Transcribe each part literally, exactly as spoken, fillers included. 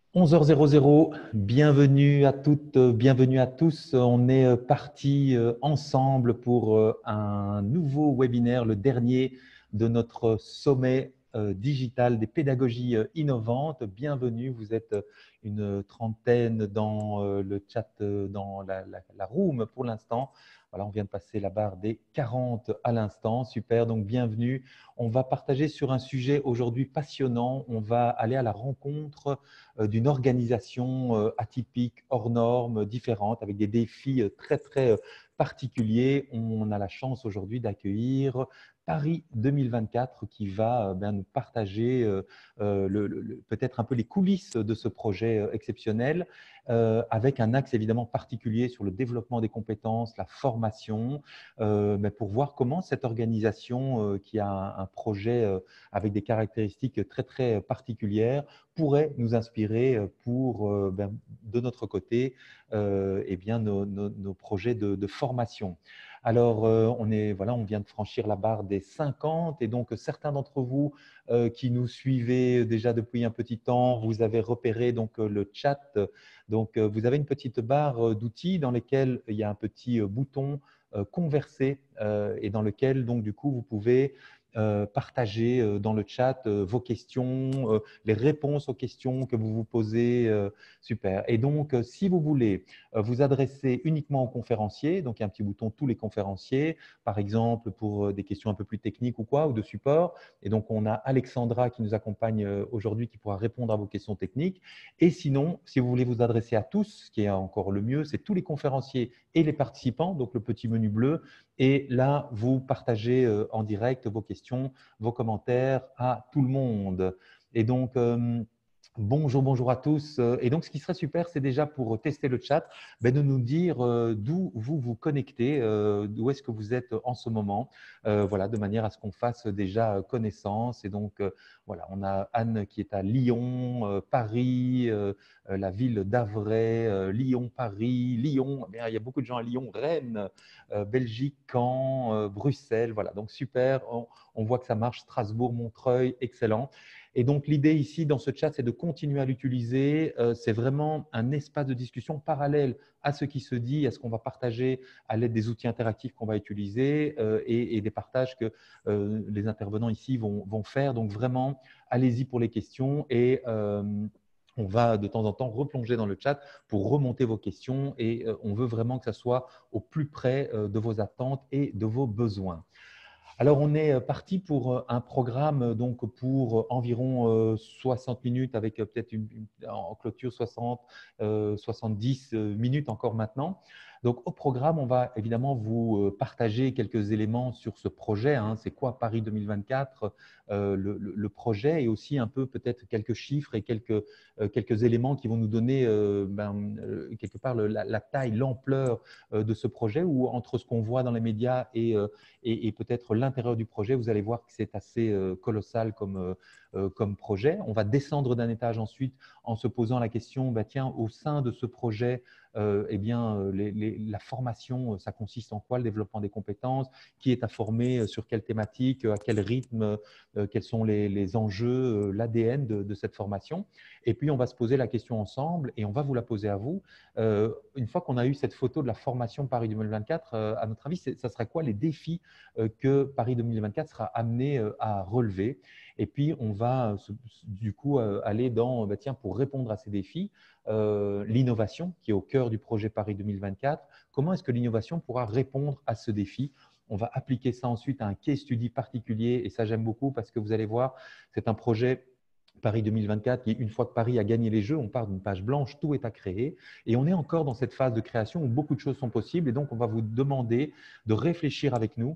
onze heures, bienvenue à toutes, euh, bienvenue à tous. On est euh, parti euh, ensemble pour euh, un nouveau webinaire, le dernier de notre sommet euh, digital des pédagogies euh, innovantes. Bienvenue, vous êtes euh, une trentaine dans euh, le chat, euh, dans la, la, la room pour l'instant. Voilà, on vient de passer la barre des quarante à l'instant. Super, donc bienvenue. On va partager sur un sujet aujourd'hui passionnant. On va aller à la rencontre d'une organisation euh, atypique, hors norme, différente, avec des défis euh, très, très euh, particuliers. On a la chance aujourd'hui d'accueillir Paris deux mille vingt-quatre qui va euh, bien, nous partager euh, euh, le- le- peut-être un peu les coulisses de ce projet euh, exceptionnel, euh, avec un axe évidemment particulier sur le développement des compétences, la formation, euh, mais pour voir comment cette organisation euh, qui a un, un projet euh, avec des caractéristiques très, très particulières pourrait nous inspirer euh, pour, euh, ben, de notre côté, euh, eh bien, nos, nos, nos projets de, de formation. Alors, euh, on, est, voilà, on vient de franchir la barre des cinquante et donc certains d'entre vous euh, qui nous suivez déjà depuis un petit temps, vous avez repéré donc, euh, le chat. Donc, euh, vous avez une petite barre euh, d'outils dans lesquels il y a un petit euh, bouton euh, converser euh, et dans lequel, donc, du coup, vous pouvez euh, partager euh, dans le chat euh, vos questions, euh, les réponses aux questions que vous vous posez. Euh, super. Et donc, euh, si vous voulez euh, vous adresser uniquement aux conférenciers, donc il y a un petit bouton tous les conférenciers, par exemple pour euh, des questions un peu plus techniques ou quoi, ou de support. Et donc, on a Alexandra qui nous accompagne euh, aujourd'hui qui pourra répondre à vos questions techniques. Et sinon, si vous voulez vous adresser à tous, ce qui est encore le mieux, c'est tous les conférenciers et les participants, donc le petit menu bleu. Et là, vous partagez euh, en direct vos questions, vos commentaires à tout le monde. Et donc, euh, bonjour, bonjour à tous. Et donc, ce qui serait super, c'est déjà pour tester le chat, ben, de nous dire euh, d'où vous vous connectez, euh, d'où est-ce que vous êtes en ce moment, euh, voilà, de manière à ce qu'on fasse déjà connaissance. Et donc, euh, voilà, on a Anne qui est à Lyon, euh, Paris, euh, la ville d'Avray, euh, Lyon, Paris, Lyon. Eh bien, il y a beaucoup de gens à Lyon, Rennes, euh, Belgique, Caen, euh, Bruxelles. Voilà, donc super. On, on voit que ça marche. Strasbourg, Montreuil, excellent. Et donc, l'idée ici, dans ce chat, c'est de continuer à l'utiliser. Euh, c'est vraiment un espace de discussion parallèle à ce qui se dit, à ce qu'on va partager à l'aide des outils interactifs qu'on va utiliser euh, et, et des partages que euh, les intervenants ici vont, vont faire. Donc, vraiment, allez-y pour les questions et euh, on va de temps en temps replonger dans le chat pour remonter vos questions et euh, on veut vraiment que ça soit au plus près euh, de vos attentes et de vos besoins. Alors, on est parti pour un programme donc pour environ soixante minutes avec peut-être une, une, en clôture soixante, euh, soixante-dix minutes encore maintenant. Donc, au programme, on va évidemment vous partager quelques éléments sur ce projet. Hein. C'est quoi Paris deux mille vingt-quatre, euh, le, le, le, projet et aussi un peu peut-être quelques chiffres et quelques, euh, quelques éléments qui vont nous donner euh, ben, euh, quelque part le, la, la taille, l'ampleur euh, de ce projet ou entre ce qu'on voit dans les médias et euh, et, et peut-être l'intérieur du projet, vous allez voir que c'est assez euh, colossal comme, euh, euh, comme projet. On va descendre d'un étage ensuite en se posant la question, bah, tiens, au sein de ce projet, euh, eh bien, euh, les, les, la formation, ça consiste en quoi? Le développement des compétences, qui est à former, sur quelle thématique, à quel rythme, euh, quels sont les, les enjeux, euh, l'A D N de, de cette formation. Et puis, on va se poser la question ensemble et on va vous la poser à vous. Euh, une fois qu'on a eu cette photo de la formation Paris deux mille vingt-quatre, euh, à notre avis, ça serait quoi les défis euh, que Paris deux mille vingt-quatre sera amené euh, à relever? Et puis, on va euh, du coup euh, aller dans, bah, tiens, pour répondre à ces défis, euh, l'innovation qui est au cœur du projet Paris deux mille vingt-quatre. Comment est-ce que l'innovation pourra répondre à ce défi? On va appliquer ça ensuite à un case study particulier et ça, j'aime beaucoup parce que vous allez voir, c'est un projet Paris deux mille vingt-quatre, qui, une fois que Paris a gagné les Jeux, on part d'une page blanche, tout est à créer. Et on est encore dans cette phase de création où beaucoup de choses sont possibles. Et donc, on va vous demander de réfléchir avec nous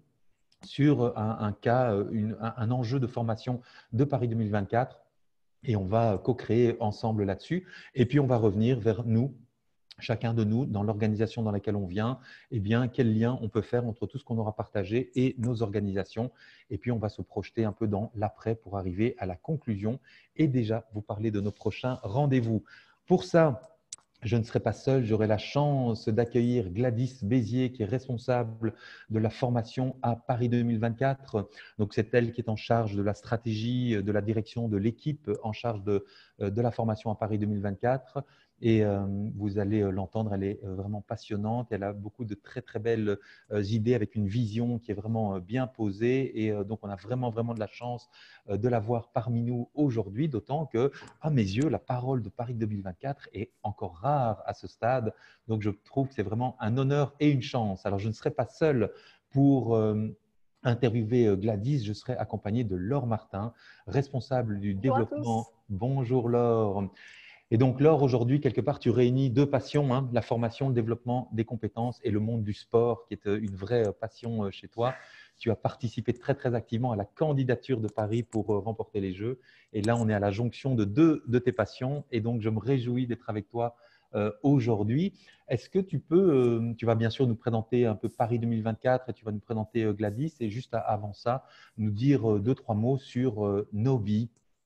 sur un, un cas, une, un, un enjeu de formation de Paris deux mille vingt-quatre. Et on va co-créer ensemble là-dessus. Et puis, on va revenir vers nous, chacun de nous, dans l'organisation dans laquelle on vient, eh bien, quel lien on peut faire entre tout ce qu'on aura partagé et nos organisations. Et puis, on va se projeter un peu dans l'après pour arriver à la conclusion et déjà vous parler de nos prochains rendez-vous. Pour ça, Je ne serai pas seul, j'aurai la chance d'accueillir Gladys Bézier, qui est responsable de la formation à Paris deux mille vingt-quatre. Donc, c'est elle qui est en charge de la stratégie, de la direction de l'équipe en charge de, de la formation à Paris deux mille vingt-quatre. Et euh, vous allez l'entendre, elle est vraiment passionnante. Elle a beaucoup de très, très belles euh, idées avec une vision qui est vraiment bien posée. Et euh, donc, on a vraiment, vraiment de la chance euh, de la voir parmi nous aujourd'hui, d'autant que, à mes yeux, la parole de Paris deux mille vingt-quatre est encore rare à ce stade. Donc, je trouve que c'est vraiment un honneur et une chance. Alors, je ne serai pas seul pour euh, interviewer Gladys. Je serai accompagné de Laure Martin, responsable du Bonjour à développement. tous. Bonjour Laure. Et donc, Laure, aujourd'hui, quelque part, tu réunis deux passions, hein, la formation, le développement des compétences et le monde du sport, qui est une vraie passion chez toi. Tu as participé très, très activement à la candidature de Paris pour remporter les Jeux. Et là, on est à la jonction de deux de tes passions. Et donc, je me réjouis d'être avec toi euh, aujourd'hui. Est-ce que tu peux, euh, tu vas bien sûr nous présenter un peu Paris deux mille vingt-quatre et tu vas nous présenter euh, Gladys. Et juste avant ça, nous dire euh, deux, trois mots sur euh, Nobi.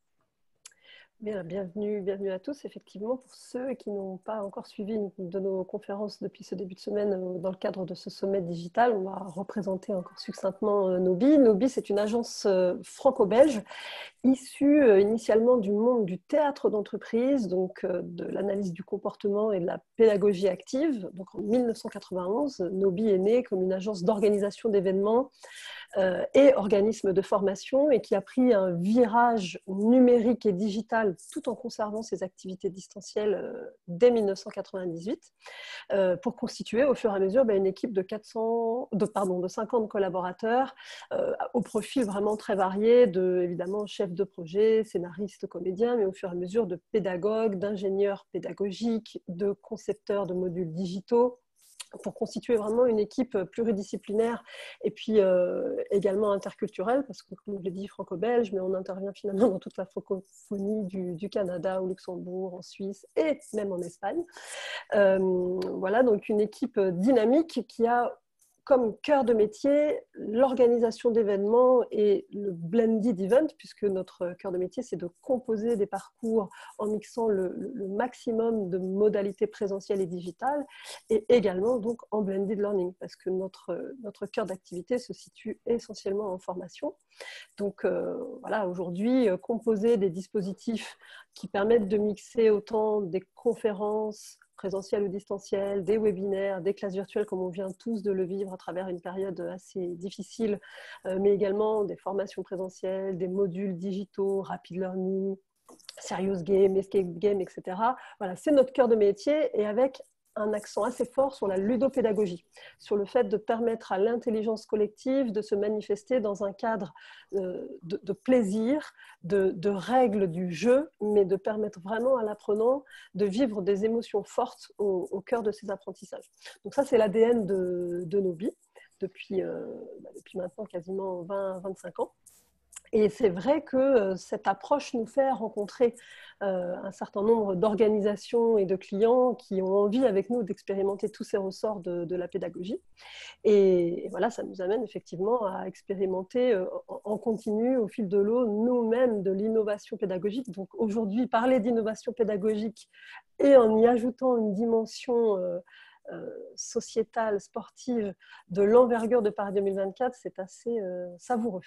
Bien, bienvenue, bienvenue à tous. Effectivement, pour ceux qui n'ont pas encore suivi une de nos conférences depuis ce début de semaine dans le cadre de ce sommet digital, on va représenter encore succinctement Nobi. Nobi, c'est une agence franco-belge issue initialement du monde du théâtre d'entreprise, donc de l'analyse du comportement et de la pédagogie active. Donc en mille neuf cent quatre-vingt-onze, Nobi est née comme une agence d'organisation d'événements euh, et organisme de formation et qui a pris un virage numérique et digital tout en conservant ses activités distancielles euh, dès mille neuf cent quatre-vingt-dix-huit euh, pour constituer au fur et à mesure bah, une équipe de, quatre cents, de, pardon, de cinquante collaborateurs euh, au profil vraiment très varié de, évidemment, chefs de projet, scénaristes, comédiens, mais au fur et à mesure de pédagogues, d'ingénieurs pédagogiques, de concepteurs de modules digitaux, pour constituer vraiment une équipe pluridisciplinaire et puis euh, également interculturelle, parce que comme je l'ai dit, franco-belge, mais on intervient finalement dans toute la francophonie du, du Canada, au Luxembourg, en Suisse et même en Espagne. Euh, voilà, donc une équipe dynamique qui a comme cœur de métier l'organisation d'événements et le blended event, puisque notre cœur de métier, c'est de composer des parcours en mixant le, le maximum de modalités présentielles et digitales, et également donc en blended learning, parce que notre, notre cœur d'activité se situe essentiellement en formation. Donc euh, voilà, aujourd'hui, euh, composer des dispositifs qui permettent de mixer autant des conférences présentielles ou distancielles, des webinaires, des classes virtuelles comme on vient tous de le vivre à travers une période assez difficile, euh, mais également des formations présentielles, des modules digitaux, rapid learning, serious game, escape game, et cetera. Voilà, c'est notre cœur de métier et avec un accent assez fort sur la ludopédagogie, sur le fait de permettre à l'intelligence collective de se manifester dans un cadre euh, de, de plaisir, de, de règles du jeu, mais de permettre vraiment à l'apprenant de vivre des émotions fortes au, au cœur de ses apprentissages. Donc ça, c'est l'A D N de, de Nobi depuis, euh, bah, depuis maintenant quasiment vingt à vingt-cinq ans. Et c'est vrai que cette approche nous fait rencontrer euh, un certain nombre d'organisations et de clients qui ont envie avec nous d'expérimenter tous ces ressorts de, de la pédagogie. Et, et voilà, ça nous amène effectivement à expérimenter euh, en, en continu, au fil de l'eau, nous-mêmes de l'innovation pédagogique. Donc aujourd'hui, parler d'innovation pédagogique et en y ajoutant une dimension euh, euh, sociétale, sportive, de l'envergure de Paris deux mille vingt-quatre, c'est assez euh, savoureux.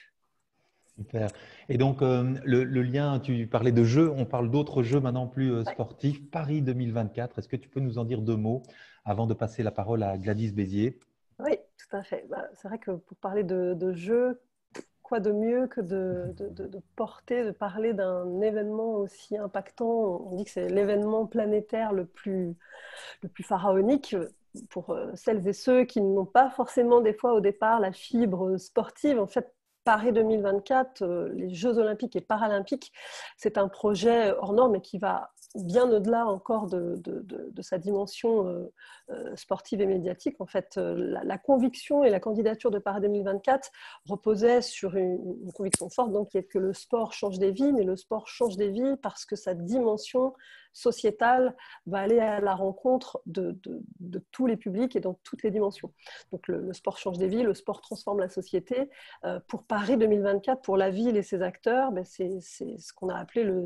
Super. Et donc, euh, le, le lien, tu parlais de jeux, on parle d'autres jeux maintenant plus euh, Ouais. sportifs. Paris deux mille vingt-quatre, est-ce que tu peux nous en dire deux mots avant de passer la parole à Gladys Bézier? Oui, tout à fait. Bah, c'est vrai que pour parler de, de jeux, quoi de mieux que de, de, de, de porter, de parler d'un événement aussi impactant. On dit que c'est l'événement planétaire le plus, le plus pharaonique pour celles et ceux qui n'ont pas forcément des fois au départ la fibre sportive. En fait, Paris deux mille vingt-quatre, les Jeux olympiques et paralympiques, c'est un projet hors norme et qui va bien au-delà encore de, de, de, de sa dimension euh, euh, sportive et médiatique. En fait, euh, la, la conviction et la candidature de Paris deux mille vingt-quatre reposaient sur une, une conviction forte, donc qui est que le sport change des vies, mais le sport change des vies parce que sa dimension sociétale va aller à la rencontre de, de, de tous les publics et dans toutes les dimensions. Donc le, le sport change des vies, le sport transforme la société. Euh, pour Paris deux mille vingt-quatre, pour la ville et ses acteurs, ben c'est, c'est ce qu'on a appelé le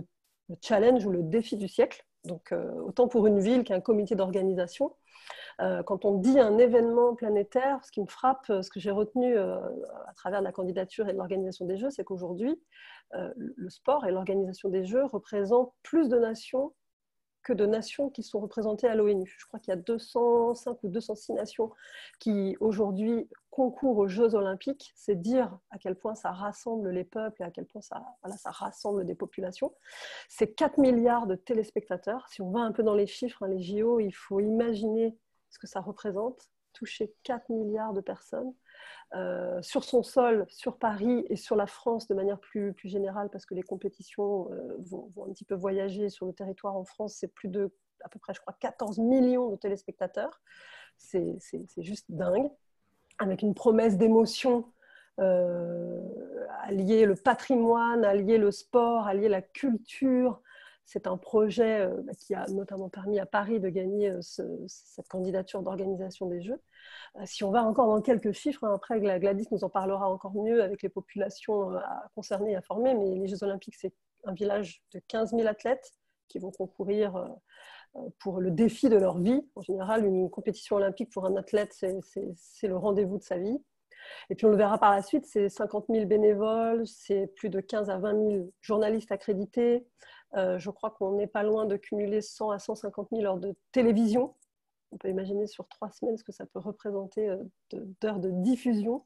le challenge ou le défi du siècle. Donc, euh, autant pour une ville qu'un comité d'organisation. Euh, quand on dit un événement planétaire, ce qui me frappe, ce que j'ai retenu euh, à travers la candidature et de l'organisation des Jeux, c'est qu'aujourd'hui, euh, le sport et l'organisation des Jeux représentent plus de nations que de nations qui sont représentées à l'ONU. Je crois qu'il y a deux cent cinq ou deux cent six nations qui aujourd'hui concourent aux Jeux Olympiques. C'est dire à quel point ça rassemble les peuples et à quel point ça, voilà, ça rassemble des populations. C'est quatre milliards de téléspectateurs. Si on va un peu dans les chiffres, hein, les J O, il faut imaginer ce que ça représente, toucher quatre milliards de personnes. Euh, sur son sol, sur Paris et sur la France de manière plus, plus générale, parce que les compétitions euh, vont, vont un petit peu voyager sur le territoire en France, c'est plus de, à peu près, je crois, quatorze millions de téléspectateurs. C'est, c'est, c'est juste dingue, avec une promesse d'émotion euh, à lier le patrimoine, à lier le sport, à lier la culture. C'est un projet euh, qui a notamment permis à Paris de gagner euh, ce, cette candidature d'organisation des Jeux. Euh, si on va encore dans quelques chiffres, hein, après Gladys nous en parlera encore mieux avec les populations euh, concernées et à former, mais les Jeux Olympiques, c'est un village de quinze mille athlètes qui vont concourir euh, pour le défi de leur vie. En général, une compétition olympique pour un athlète, c'est, c'est, c'est le rendez-vous de sa vie. Et puis on le verra par la suite, c'est cinquante mille bénévoles, c'est plus de quinze à vingt mille journalistes accrédités. Euh, je crois qu'on n'est pas loin de cumuler cent à cent cinquante mille heures de télévision. On peut imaginer sur trois semaines ce que ça peut représenter euh, d'heures de diffusion.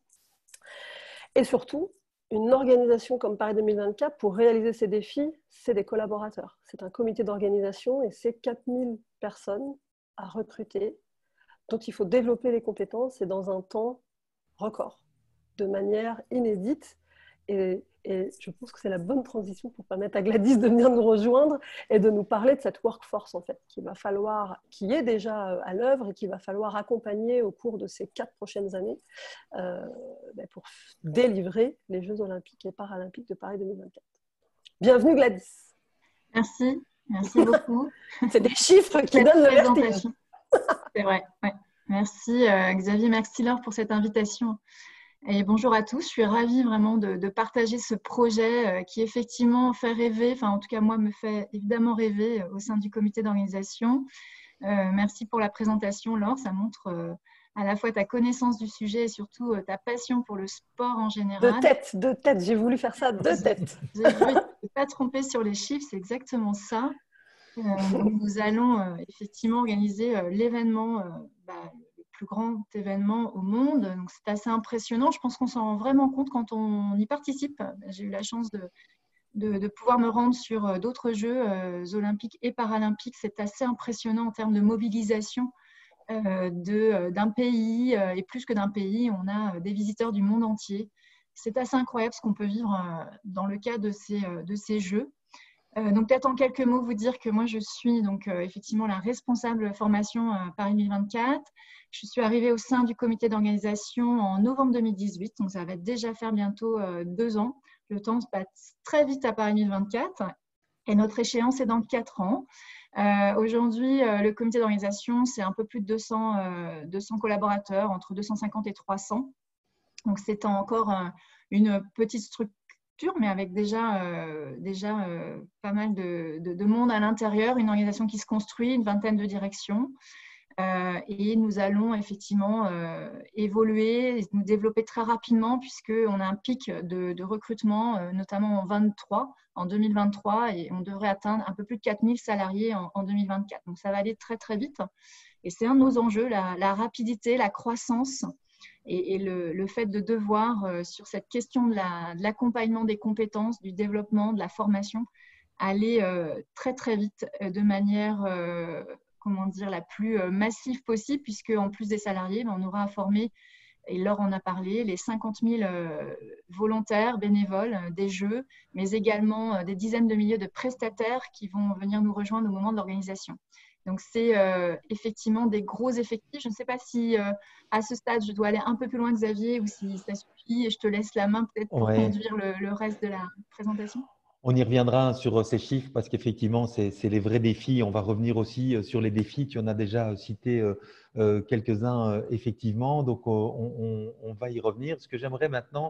Et surtout, une organisation comme Paris deux mille vingt-quatre, pour réaliser ces défis, c'est des collaborateurs. C'est un comité d'organisation et c'est quatre mille personnes à recruter, dont il faut développer les compétences et dans un temps record, de manière inédite. Et, et je pense que c'est la bonne transition pour permettre à Gladys de venir nous rejoindre et de nous parler de cette workforce, en fait, qu'il va falloir, qui est déjà à l'œuvre et qu'il va falloir accompagner au cours de ces quatre prochaines années euh, pour délivrer les Jeux Olympiques et Paralympiques de Paris deux mille vingt-quatre. Bienvenue Gladys. Merci, merci beaucoup. C'est des chiffres qui donnent le vertige. C'est vrai, ouais. Merci euh, Xavier Maxtiller pour cette invitation. Et bonjour à tous, je suis ravie vraiment de, de partager ce projet euh, qui effectivement fait rêver, enfin en tout cas moi me fait évidemment rêver euh, au sein du comité d'organisation. Euh, merci pour la présentation Laure, ça montre euh, à la fois ta connaissance du sujet et surtout euh, ta passion pour le sport en général. De tête, de tête, j'ai voulu faire ça de tête. J'ai voulu ne pas tromper sur les chiffres, c'est exactement ça. Euh, nous allons euh, effectivement organiser euh, l'événement, euh, bah, le plus grand événement au monde. Donc c'est assez impressionnant. Je pense qu'on s'en rend vraiment compte quand on y participe. J'ai eu la chance de, de, de pouvoir me rendre sur euh, d'autres Jeux euh, olympiques et paralympiques. C'est assez impressionnant en termes de mobilisation euh, de, euh, d'un pays euh, et plus que d'un pays. On a euh, des visiteurs du monde entier. C'est assez incroyable ce qu'on peut vivre euh, dans le cadre de ces, euh, de ces Jeux. Euh, donc peut-être en quelques mots vous dire que moi je suis donc euh, effectivement la responsable formation euh, Paris deux mille vingt-quatre. Je suis arrivée au sein du comité d'organisation en novembre deux mille dix-huit, donc ça va déjà faire bientôt euh, deux ans. Le temps se passe très vite à Paris deux mille vingt-quatre et notre échéance est dans quatre ans. Euh, Aujourd'hui, euh, le comité d'organisation, c'est un peu plus de deux cents, euh, deux cents collaborateurs, entre deux cent cinquante et trois cents. Donc c'est encore euh, une petite structure, mais avec déjà, euh, déjà euh, pas mal de, de, de monde à l'intérieur, une organisation qui se construit, une vingtaine de directions. Euh, et nous allons effectivement euh, évoluer, nous développer très rapidement puisqu'on a un pic de, de recrutement, euh, notamment en vingt-trois, en deux mille vingt-trois, et on devrait atteindre un peu plus de quatre mille salariés en, en deux mille vingt-quatre. Donc ça va aller très très vite. Et c'est un de nos enjeux, la, la rapidité, la croissance. Et, et le, le fait de devoir, euh, sur cette question de, la, de l'accompagnement des compétences, du développement, de la formation, aller euh, très très vite euh, de manière, euh, comment dire, la plus euh, massive possible, puisque en plus des salariés, ben, on aura à former, et Laure en a parlé, les cinquante mille euh, volontaires, bénévoles euh, des Jeux, mais également euh, des dizaines de milliers de prestataires qui vont venir nous rejoindre au moment de l'organisation. Donc, c'est euh, effectivement des gros effectifs. Je ne sais pas si, euh, à ce stade, je dois aller un peu plus loin, Xavier, ou si ça suffit. Et je te laisse la main peut-être pour Ouais. conduire le, le reste de la présentation. On y reviendra sur ces chiffres parce qu'effectivement, c'est, c'est les vrais défis. On va revenir aussi sur les défis. Tu en as déjà cité euh, quelques-uns, euh, effectivement. Donc, on, on, on va y revenir. Ce que j'aimerais maintenant,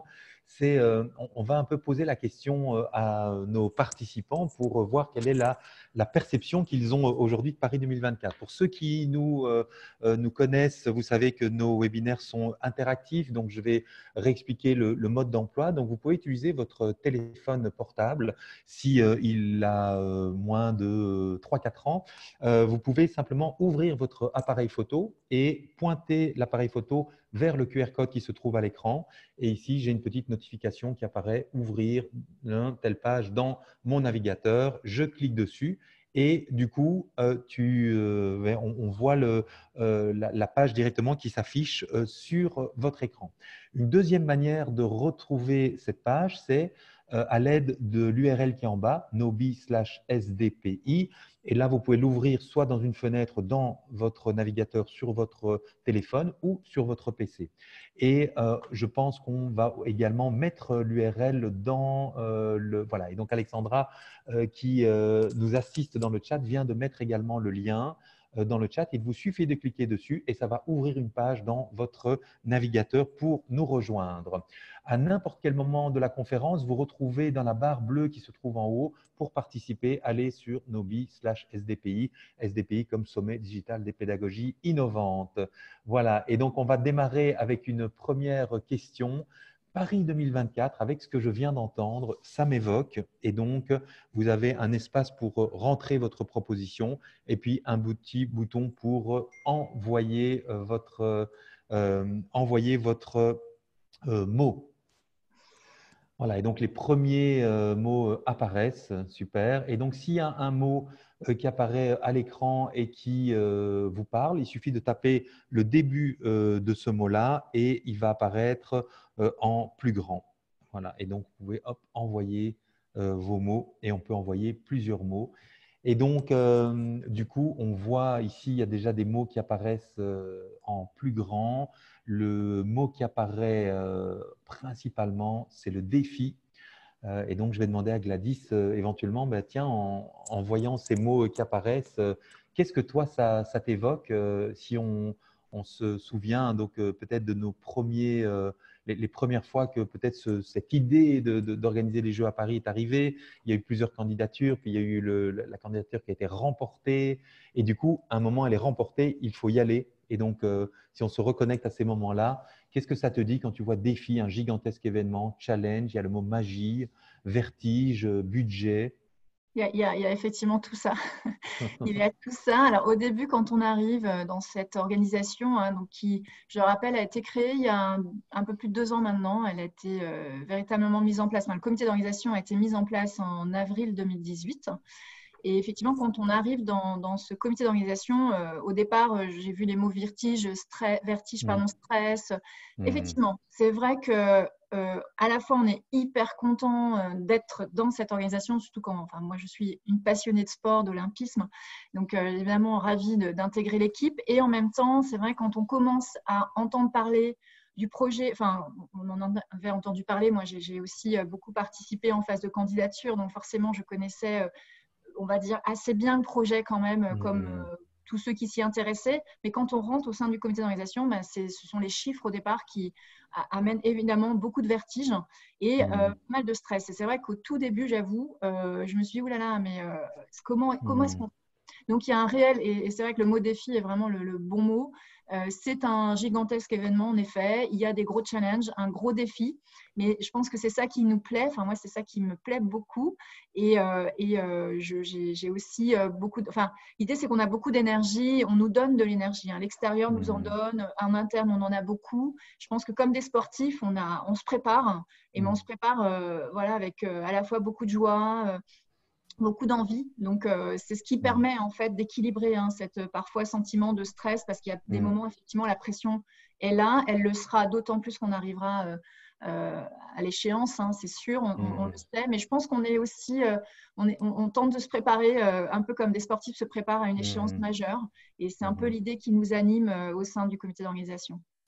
c'est euh, on, on va un peu poser la question euh, à nos participants pour euh, voir quelle est la, la perception qu'ils ont aujourd'hui de Paris deux mille vingt-quatre. Pour ceux qui nous, euh, euh, nous connaissent, vous savez que nos webinaires sont interactifs, donc je vais réexpliquer le, le mode d'emploi. Donc, vous pouvez utiliser votre téléphone portable si euh, il a euh, moins de trois à quatre ans. Euh, vous pouvez simplement ouvrir votre appareil photo et pointer l'appareil photo vers le Q R code qui se trouve à l'écran. Et ici, j'ai une petite notification qui apparaît « Ouvrir une telle page dans mon navigateur ». Je clique dessus et du coup, euh, tu, euh, on, on voit le, euh, la, la page directement qui s'affiche euh, sur votre écran. Une deuxième manière de retrouver cette page, c'est euh, à l'aide de l'U R L qui est en bas, nobi slash S D P I. Et là, vous pouvez l'ouvrir soit dans une fenêtre dans votre navigateur sur votre téléphone ou sur votre P C. Et euh, je pense qu'on va également mettre l'U R L dans euh, le… Voilà. Et donc, Alexandra, euh, qui euh, nous assiste dans le chat, vient de mettre également le lien euh, dans le chat. Il vous suffit de cliquer dessus et ça va ouvrir une page dans votre navigateur pour nous rejoindre. À n'importe quel moment de la conférence, vous retrouvez dans la barre bleue qui se trouve en haut pour participer, allez sur nobi slash S D P I, S D P I comme Sommet Digital des Pédagogies Innovantes. Voilà, et donc on va démarrer avec une première question. Paris deux mille vingt-quatre, avec ce que je viens d'entendre, ça m'évoque. Et donc, vous avez un espace pour rentrer votre proposition et puis un petit bouton pour envoyer votre, euh, envoyer votre euh, mot. Voilà, et donc les premiers euh, mots euh, apparaissent, super. Et donc s'il y a un mot euh, qui apparaît à l'écran et qui euh, vous parle, il suffit de taper le début euh, de ce mot-là et il va apparaître euh, en plus grand. Voilà, et donc vous pouvez hop, envoyer euh, vos mots et on peut envoyer plusieurs mots. Et donc, euh, du coup, on voit ici, il y a déjà des mots qui apparaissent euh, en plus grand. Le mot qui apparaît euh, principalement, c'est le défi. Euh, et donc, je vais demander à Gladys, euh, éventuellement, bah, tiens, en, en voyant ces mots qui apparaissent, euh, qu'est-ce que toi, ça, ça t'évoque euh, si on, on se souvient donc euh, peut-être de nos premiers, euh, les, les premières fois que peut-être ce- cette idée de- de- d'organiser les Jeux à Paris est arrivée. Il y a eu plusieurs candidatures, puis il y a eu le- la candidature qui a été remportée. Et du coup, à un moment, elle est remportée, il faut y aller. Et donc, euh, si on se reconnecte à ces moments-là, qu'est-ce que ça te dit quand tu vois défi, un gigantesque événement, challenge, il y a le mot magie, vertige, budget? Il y a, il y a- il y a effectivement tout ça. Il y a tout ça. Alors, au début, quand on arrive euh, dans cette organisation, hein, donc qui, je le rappelle, a été créée il y a un, un peu plus de deux ans maintenant. Elle a été euh, véritablement mise en place. Enfin, le comité d'organisation a été mis en place en avril deux mille dix-huit. Et effectivement, quand on arrive dans, dans ce comité d'organisation, euh, au départ, euh, j'ai vu les mots vertige, stress, vertige, pardon, stress. Mm. Effectivement, c'est vrai que euh, à la fois, on est hyper content euh, d'être dans cette organisation, surtout quand, enfin, moi, je suis une passionnée de sport, d'olympisme, donc euh, évidemment ravie de- d'intégrer l'équipe. Et en même temps, c'est vrai quand on commence à entendre parler du projet, enfin, on en avait entendu parler. Moi, j'ai j'ai aussi euh, beaucoup participé en phase de candidature, donc forcément, je connaissais euh, on va dire, assez bien le projet quand même, Mmh. comme euh, tous ceux qui s'y intéressaient. Mais quand on rentre au sein du comité d'organisation, ben, ce sont les chiffres au départ qui a, amènent évidemment beaucoup de vertige et Mmh. euh, pas mal de stress. Et c'est vrai qu'au tout début, j'avoue, euh, je me suis dit, oulala, mais euh, comment, comment est-ce Mmh. qu'on… Donc, il y a un réel, et, et c'est vrai que le mot défi est vraiment le, le bon mot. Euh, c'est un gigantesque événement, en effet. Il y a des gros challenges, un gros défi. Mais je pense que c'est ça qui nous plaît. Enfin, moi, c'est ça qui me plaît beaucoup. Et, euh, et euh, je- j'ai j'ai aussi euh, beaucoup de… Enfin, l'idée, c'est qu'on a beaucoup d'énergie. On nous donne de l'énergie. Hein. L'extérieur nous en Mmh. donne. En interne, on en a beaucoup. Je pense que comme des sportifs, on, a, on se prépare. Et mais on Mmh. se prépare euh, voilà, avec euh, à la fois beaucoup de joie, euh, beaucoup d'envie. Donc, euh, c'est ce qui Mmh. permet en fait d'équilibrer hein, cette parfois sentiment de stress parce qu'il y a des Mmh. moments, effectivement, la pression est là. Elle le sera d'autant plus qu'on arrivera euh, euh, à l'échéance, hein, c'est sûr, on, on- on Mmh. le sait. Mais je pense qu'on est aussi, euh, on, est- on- on tente de se préparer euh, un peu comme des sportifs se préparent à une échéance Mmh. majeure. Et c'est un peu Mmh. l'idée qui nous anime euh, au sein du comité d'organisation.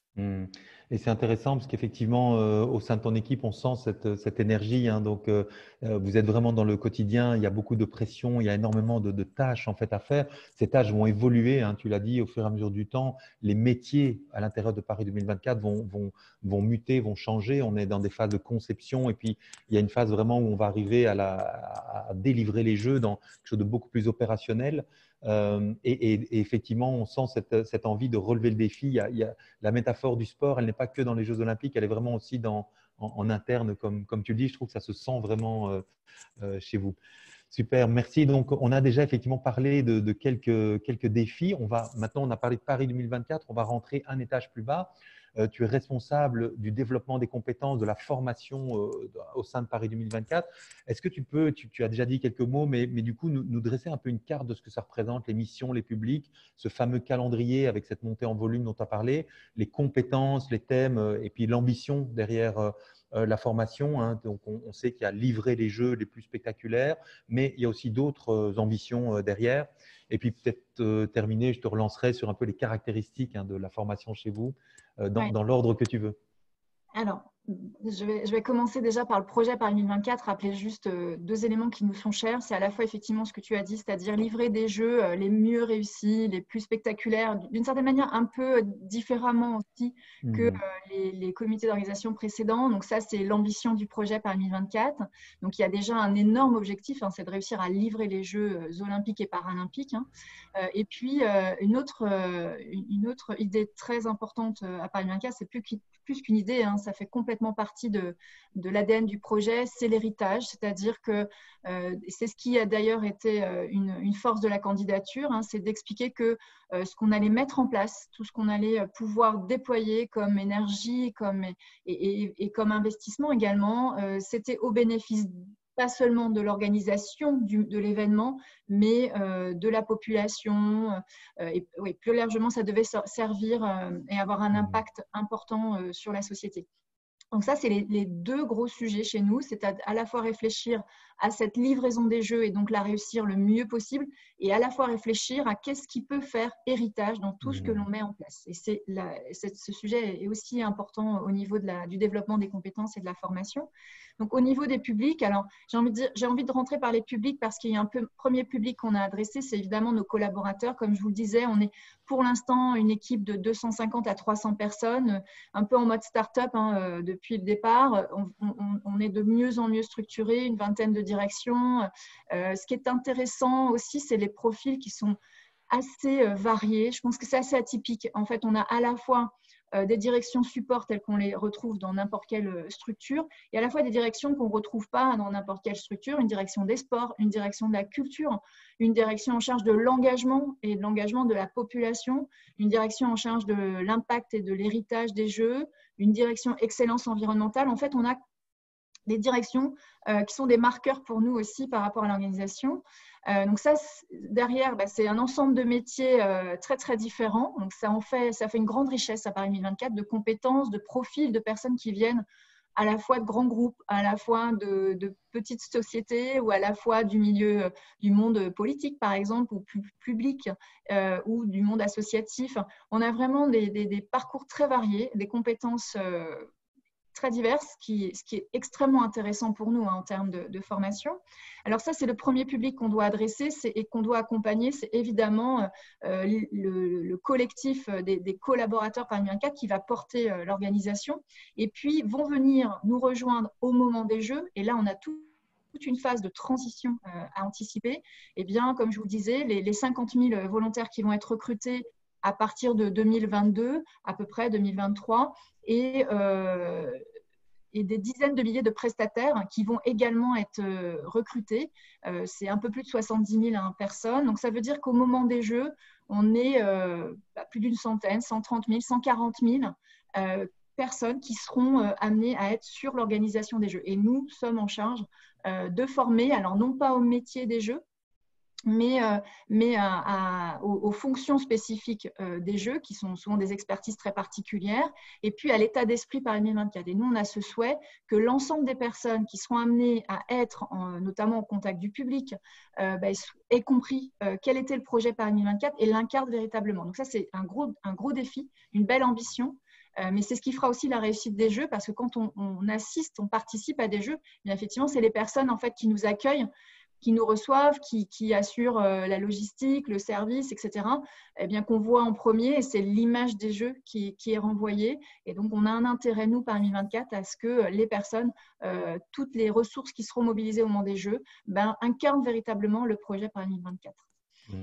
Hmm. Et c'est intéressant parce qu'effectivement, euh, au sein de ton équipe, on sent cette, cette énergie, hein. Donc, euh, euh, vous êtes vraiment dans le quotidien. Il y a beaucoup de pression, il y a énormément de, de tâches en fait à faire. Ces tâches vont évoluer, hein, tu l'as dit, au fur et à mesure du temps. Les métiers à l'intérieur de Paris deux mille vingt-quatre vont, vont, vont muter, vont changer. On est dans des phases de conception et puis il y a une phase vraiment où on va arriver à, la, à délivrer les jeux dans quelque chose de beaucoup plus opérationnel. Euh, et, et, et effectivement, on sent cette, cette envie de relever le défi. Il y a, il y a, la métaphore du sport, elle n'est pas que dans les Jeux Olympiques, elle est vraiment aussi dans, en, en interne, comme, comme tu le dis. Je trouve que ça se sent vraiment euh, euh, chez vous. Super, merci. Donc, on a déjà effectivement parlé de, de quelques, quelques défis. On va, maintenant, on a parlé de Paris deux mille vingt-quatre. On va rentrer un étage plus bas. Euh, tu es responsable du développement des compétences, de la formation euh, au sein de Paris deux mille vingt-quatre. Est-ce que tu peux, tu, tu as déjà dit quelques mots, mais, mais du coup, nous, nous dresser un peu une carte de ce que ça représente, les missions, les publics, ce fameux calendrier avec cette montée en volume dont tu as parlé, les compétences, les thèmes euh, et puis l'ambition derrière euh, euh, la formation, hein. Donc, on, on sait qu'il y a livré les jeux les plus spectaculaires, mais il y a aussi d'autres euh, ambitions euh, derrière. Et puis peut-être euh, terminer, je te relancerai sur un peu les caractéristiques hein, de la formation chez vous, euh, dans, Ouais. dans l'ordre que tu veux. Alors, je vais, je vais commencer déjà par le projet Paris deux mille vingt-quatre, rappeler juste euh, deux éléments qui nous sont chers. C'est à la fois effectivement ce que tu as dit, c'est-à-dire livrer des jeux euh, les mieux réussis, les plus spectaculaires, d'une certaine manière un peu différemment aussi que euh, Mmh. les, les comités d'organisation précédents. Donc ça, c'est l'ambition du projet Paris deux mille vingt-quatre. Donc il y a déjà un énorme objectif, hein, c'est de réussir à livrer les Jeux euh, olympiques et paralympiques, hein. Euh, et puis, euh, une, autre, euh, une autre idée très importante euh, à Paris deux mille vingt-quatre, c'est plus qu'une plus qu'une idée, hein, ça fait complètement partie de, de l'A D N du projet, c'est l'héritage, c'est-à-dire que euh, c'est ce qui a d'ailleurs été euh, une, une force de la candidature, hein, c'est d'expliquer que euh, ce qu'on allait mettre en place, tout ce qu'on allait pouvoir déployer comme énergie comme, et, et, et comme investissement également, euh, c'était au bénéfice pas seulement de l'organisation de l'événement, mais euh, de la population. Euh, et oui, plus largement, ça devait servir euh, et avoir un Mmh. impact important euh, sur la société. Donc ça, c'est les, les deux gros sujets chez nous, c'est à, à la fois réfléchir à cette livraison des jeux et donc la réussir le mieux possible, et à la fois réfléchir à qu'est-ce qui peut faire héritage dans tout ce que Mmh. l'on met en place. Et c'est la, c'est, ce sujet est aussi important au niveau de la, du développement des compétences et de la formation. Donc au niveau des publics, alors j'ai envie de dire, j'ai envie de rentrer par les publics parce qu'il y a un peu, premier public qu'on a adressé, c'est évidemment nos collaborateurs. Comme je vous le disais, on est pour l'instant une équipe de deux cent cinquante à trois cents personnes, un peu en mode start-up hein, depuis le départ. On, on, on est de mieux en mieux structuré, une vingtaine de directions. Euh, ce qui est intéressant aussi, c'est les profils qui sont assez euh, variés. Je pense que c'est assez atypique. En fait, on a à la fois euh, des directions support telles qu'on les retrouve dans n'importe quelle structure, et à la fois des directions qu'on ne retrouve pas dans n'importe quelle structure, une direction des sports, une direction de la culture, une direction en charge de l'engagement et de l'engagement de la population, une direction en charge de l'impact et de l'héritage des jeux, une direction excellence environnementale. En fait, on a des directions euh, qui sont des marqueurs pour nous aussi par rapport à l'organisation. Euh, donc ça, derrière, bah, c'est un ensemble de métiers euh, très, très différents. Donc ça, en fait, ça fait une grande richesse à Paris deux mille vingt-quatre de compétences, de profils, de personnes qui viennent à la fois de grands groupes, à la fois de, de petites sociétés ou à la fois du milieu euh, du monde politique, par exemple, ou plus public, euh, ou du monde associatif. On a vraiment des, des, des parcours très variés, des compétences euh, très diverses, qui, ce qui est extrêmement intéressant pour nous hein, en termes de, de formation. Alors ça, c'est le premier public qu'on doit adresser et qu'on doit accompagner, c'est évidemment euh, le, le collectif des, des collaborateurs Paris deux mille vingt-quatre qui va porter euh, l'organisation, et puis vont venir nous rejoindre au moment des Jeux, et là, on a tout toute une phase de transition euh, à anticiper. Et bien, comme je vous le disais, les, les cinquante mille volontaires qui vont être recrutés à partir de deux mille vingt-deux, à peu près deux mille vingt-trois, et, euh, et des dizaines de milliers de prestataires qui vont également être euh, recrutés. Euh, c'est un peu plus de soixante-dix mille hein, personnes. Donc, ça veut dire qu'au moment des Jeux, on est euh, bah, plus d'une centaine, cent trente mille, cent quarante mille euh, personnes qui seront euh, amenées à être sur l'organisation des Jeux. Et nous sommes en charge euh, de former, alors non pas au métier des Jeux, mais, euh, mais à, à, aux, aux fonctions spécifiques euh, des Jeux, qui sont souvent des expertises très particulières, et puis à l'état d'esprit Paris deux mille vingt-quatre. Et nous, on a ce souhait que l'ensemble des personnes qui seront amenées à être, en, notamment au contact du public, euh, bah, aient compris euh, quel était le projet Paris deux mille vingt-quatre et l'incarnent véritablement. Donc ça, c'est un gros, un gros défi, une belle ambition. Euh, mais c'est ce qui fera aussi la réussite des jeux, parce que quand on, on assiste, on participe à des jeux, bien effectivement, c'est les personnes en fait, qui nous accueillent, qui nous reçoivent, qui, qui assurent euh, la logistique, le service, et cetera, eh bien, qu'on voit en premier, et c'est l'image des jeux qui, qui est renvoyée. Et donc, on a un intérêt, nous, par M I vingt-quatre, à ce que les personnes, euh, toutes les ressources qui seront mobilisées au moment des jeux, ben, incarnent véritablement le projet par M I vingt-quatre. Mmh.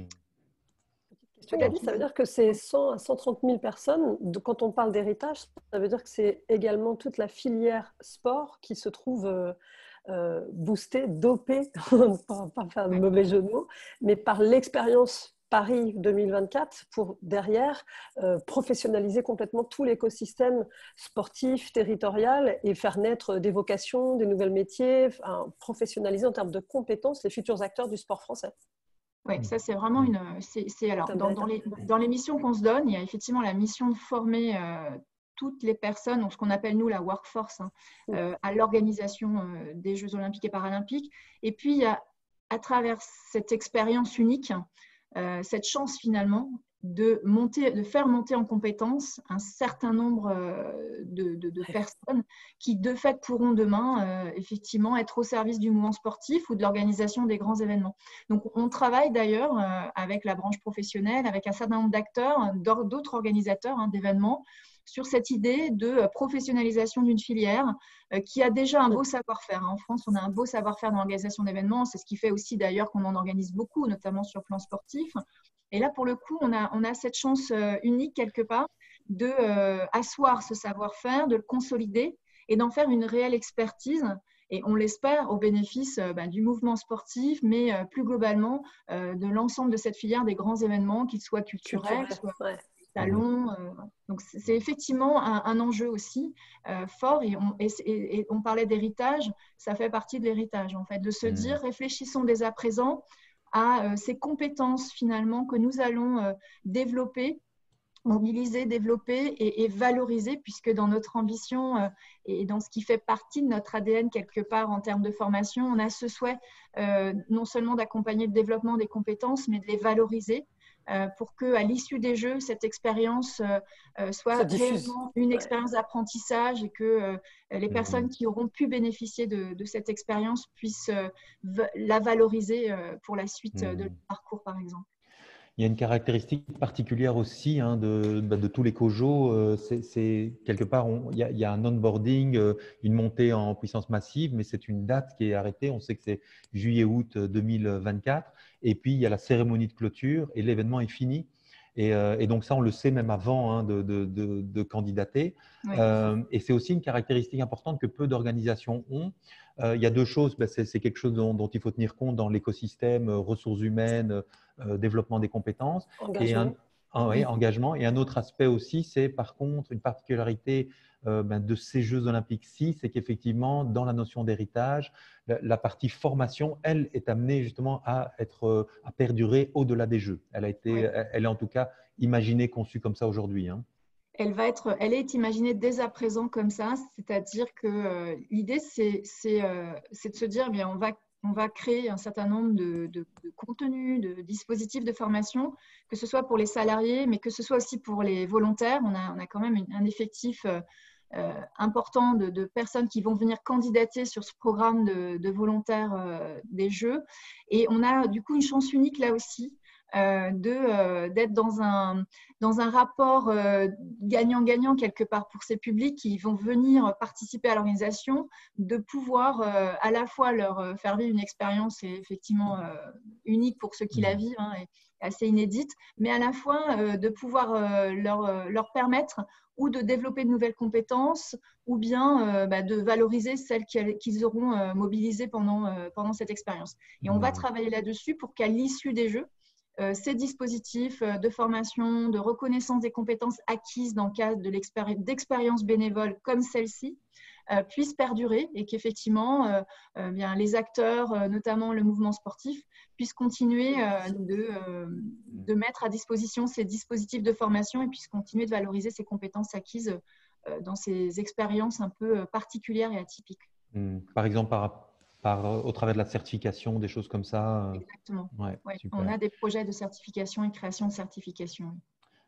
Gabi, ça veut dire que c'est cent à cent trente mille personnes. Quand on parle d'héritage, ça veut dire que c'est également toute la filière sport qui se trouve euh, euh, boostée, dopée, pas, pas faire de mauvais jeu de mots, mais par l'expérience Paris deux mille vingt-quatre pour derrière euh, professionnaliser complètement tout l'écosystème sportif, territorial et faire naître des vocations, des nouveaux métiers, enfin, professionnaliser en termes de compétences les futurs acteurs du sport français. Oui, ça c'est vraiment une. C'est, c'est, alors, dans, dans, les, dans les missions qu'on se donne, il y a effectivement la mission de former euh, toutes les personnes, donc ce qu'on appelle nous la workforce, hein, euh, à l'organisation euh, des Jeux Olympiques et Paralympiques. Et puis, il y a, à travers cette expérience unique, euh, cette chance finalement de, monter, de faire monter en compétence un certain nombre euh, de, de, de personnes qui, de fait, pourront demain euh, effectivement être au service du mouvement sportif ou de l'organisation des grands événements. Donc, on travaille d'ailleurs euh, avec la branche professionnelle, avec un certain nombre d'acteurs, d'autres organisateurs hein, d'événements, sur cette idée de professionnalisation d'une filière euh, qui a déjà un beau savoir-faire. En France, on a un beau savoir-faire dans l'organisation d'événements. C'est ce qui fait aussi d'ailleurs qu'on en organise beaucoup, notamment sur le plan sportif. Et là, pour le coup, on a, on a cette chance euh, unique quelque part de euh, asseoir ce savoir-faire, de le consolider et d'en faire une réelle expertise. Et on l'espère au bénéfice euh, bah, du mouvement sportif, mais euh, plus globalement euh, de l'ensemble de cette filière des grands événements, qu'ils soient culturels, qu'ils soient ouais. salons. Euh, donc, c'est effectivement un, un enjeu aussi euh, fort. Et on, et, et, et on parlait d'héritage, ça fait partie de l'héritage, en fait, de se mmh. dire, réfléchissons dès à présent à euh, ces compétences finalement que nous allons euh, développer, mobiliser, développer et, et valoriser, puisque dans notre ambition euh, et dans ce qui fait partie de notre A D N quelque part en termes de formation, on a ce souhait euh, non seulement d'accompagner le développement des compétences, mais de les valoriser euh, pour qu'à l'issue des Jeux, cette expérience euh, euh, soit réellement une expérience ouais. d'apprentissage et que euh, les mmh. personnes qui auront pu bénéficier de, de cette expérience puissent euh, la valoriser euh, pour la suite mmh. de leur parcours, par exemple. Il y a une caractéristique particulière aussi hein, de, bah, de tous les COJO, euh, c'est quelque part, on, il, y a, il y a un onboarding, euh, une montée en puissance massive, mais c'est une date qui est arrêtée. On sait que c'est juillet-août deux mille vingt-quatre. Et puis, il y a la cérémonie de clôture et l'événement est fini. Et, euh, et donc ça, on le sait même avant hein, de, de, de, de candidater. Oui. Euh, et c'est aussi une caractéristique importante que peu d'organisations ont. Euh, il y a deux choses, ben, c'est quelque chose dont, dont il faut tenir compte dans l'écosystème, euh, ressources humaines, euh, développement des compétences. Engagement. Et un, un, oui, engagement. Et un autre aspect aussi, c'est par contre une particularité euh, ben, de ces Jeux Olympiques-ci, c'est qu'effectivement, dans la notion d'héritage, la, la partie formation, elle, est amenée justement à, être, à perdurer au-delà des Jeux. Elle, a été, oui. elle est en tout cas imaginée, conçue comme ça aujourd'hui. Hein. Elle, va être, elle est imaginée dès à présent comme ça, c'est-à-dire que euh, l'idée, c'est euh, de se dire, bien, on va, on va créer un certain nombre de, de, de contenus, de dispositifs de formation, que ce soit pour les salariés, mais que ce soit aussi pour les volontaires. On a, on a quand même un effectif euh, euh, important de, de personnes qui vont venir candidater sur ce programme de, de volontaires euh, des Jeux. Et on a du coup une chance unique là aussi, Euh, d'être euh, dans, un, dans un rapport gagnant-gagnant euh, quelque part pour ces publics qui vont venir participer à l'organisation, de pouvoir euh, à la fois leur faire vivre une expérience effectivement euh, unique pour ceux qui la vivent, hein, et assez inédite, mais à la fois euh, de pouvoir euh, leur, leur permettre ou de développer de nouvelles compétences ou bien euh, bah, de valoriser celles qu'ils auront euh, mobilisées pendant, euh, pendant cette expérience. Et on va travailler là-dessus pour qu'à l'issue des Jeux, Euh, ces dispositifs de formation, de reconnaissance des compétences acquises dans le cadre d'expériences bénévoles comme celle-ci euh, puissent perdurer et qu'effectivement euh, euh, bien, les acteurs, euh, notamment le mouvement sportif, puissent continuer euh, de, euh, de mettre à disposition ces dispositifs de formation et puissent continuer de valoriser ces compétences acquises euh, dans ces expériences un peu particulières et atypiques. Mmh. Par exemple, par Par, au travers de la certification, des choses comme ça. Exactement. Ouais, ouais. Super. On a des projets de certification et création de certification.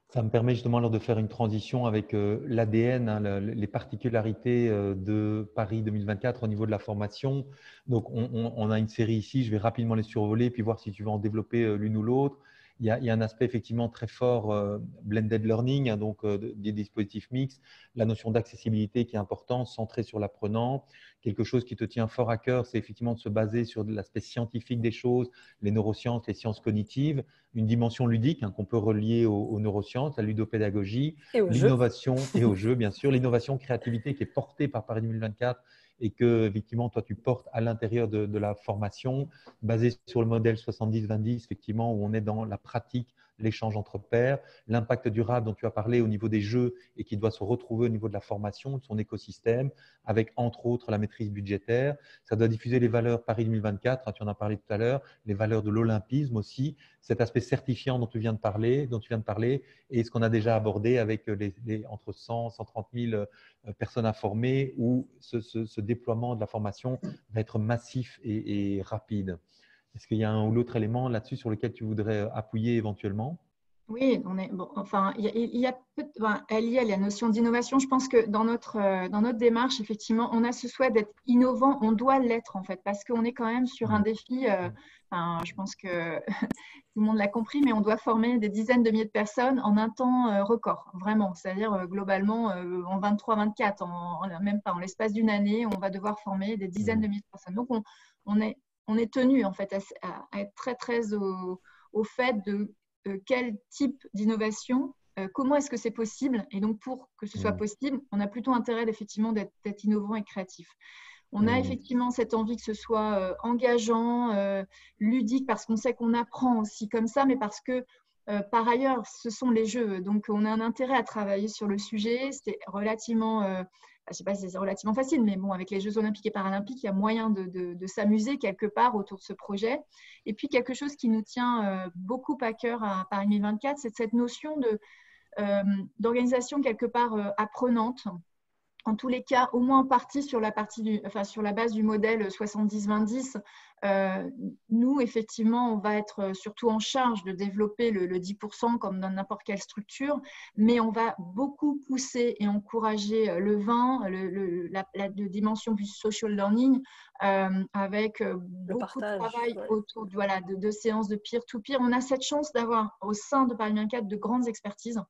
Ça me permet justement alors de faire une transition avec euh, l'A D N, hein, le, les particularités euh, de Paris deux mille vingt-quatre au niveau de la formation. Donc, on, on, on a une série ici, je vais rapidement les survoler puis voir si tu veux en développer euh, l'une ou l'autre. Il y, a, il y a un aspect effectivement très fort euh, blended learning, hein, donc euh, des dispositifs mixtes, la notion d'accessibilité qui est importante, centrée sur l'apprenant. Quelque chose qui te tient fort à cœur, c'est effectivement de se baser sur l'aspect scientifique des choses, les neurosciences, les sciences cognitives, une dimension ludique hein, qu'on peut relier aux, aux neurosciences, la ludopédagogie, l'innovation et au jeu, bien sûr, l'innovation, créativité qui est portée par Paris deux mille vingt-quatre et que, effectivement, toi, tu portes à l'intérieur de, de la formation, basée sur le modèle soixante-dix vingt dix, effectivement, où on est dans la pratique, l'échange entre pairs, l'impact durable dont tu as parlé au niveau des jeux et qui doit se retrouver au niveau de la formation, de son écosystème, avec entre autres la maîtrise budgétaire. Ça doit diffuser les valeurs Paris deux mille vingt-quatre, hein, tu en as parlé tout à l'heure, les valeurs de l'olympisme aussi, cet aspect certifiant dont tu viens de parler, dont tu viens de parler et ce qu'on a déjà abordé avec les, les, entre cent, cent trente mille personnes à former où ce, ce, ce déploiement de la formation va être massif et, et rapide. Est-ce qu'il y a un ou l'autre élément là-dessus sur lequel tu voudrais appuyer éventuellement ? Oui, on est, bon, enfin, il y a, il y a enfin, elle y a la notion d'innovation. Je pense que dans notre, dans notre démarche, effectivement, on a ce souhait d'être innovant. On doit l'être, en fait, parce qu'on est quand même sur un défi. Euh, enfin, je pense que tout le monde l'a compris, mais on doit former des dizaines de milliers de personnes en un temps euh, record, vraiment. C'est-à-dire, euh, globalement, euh, en vingt-trois vingt-quatre, en, en, même pas en l'espace d'une année, on va devoir former des dizaines de milliers de personnes. Donc, on, on est, on est tenu, en fait, à, à être très, très au, au fait de Euh, quel type d'innovation, euh, comment est-ce que c'est possible. Et donc, pour que ce soit possible, on a plutôt intérêt effectivement d'être innovant et créatif. On a effectivement cette envie que ce soit euh, engageant, euh, ludique, parce qu'on sait qu'on apprend aussi comme ça, mais parce que euh, par ailleurs, ce sont les jeux. Donc, on a un intérêt à travailler sur le sujet. C'est relativement… Euh, je ne sais pas si c'est relativement facile, mais bon, avec les Jeux Olympiques et Paralympiques, il y a moyen de, de, de s'amuser quelque part autour de ce projet. Et puis, quelque chose qui nous tient euh, beaucoup à cœur à Paris deux mille vingt-quatre, c'est cette notion de, euh, d'organisation quelque part euh, apprenante. En tous les cas, au moins en partie sur la, partie du, enfin, sur la base du modèle soixante-dix vingt dix, euh, nous, effectivement, on va être surtout en charge de développer le, le dix pour cent comme dans n'importe quelle structure, mais on va beaucoup pousser et encourager le vingt, le, le, la, la dimension du social learning, euh, avec le beaucoup partage, de travail ouais. autour de, voilà, de, de séances de peer-to-peer. On a cette chance d'avoir au sein de Paris vingt-quatre de grandes expertises.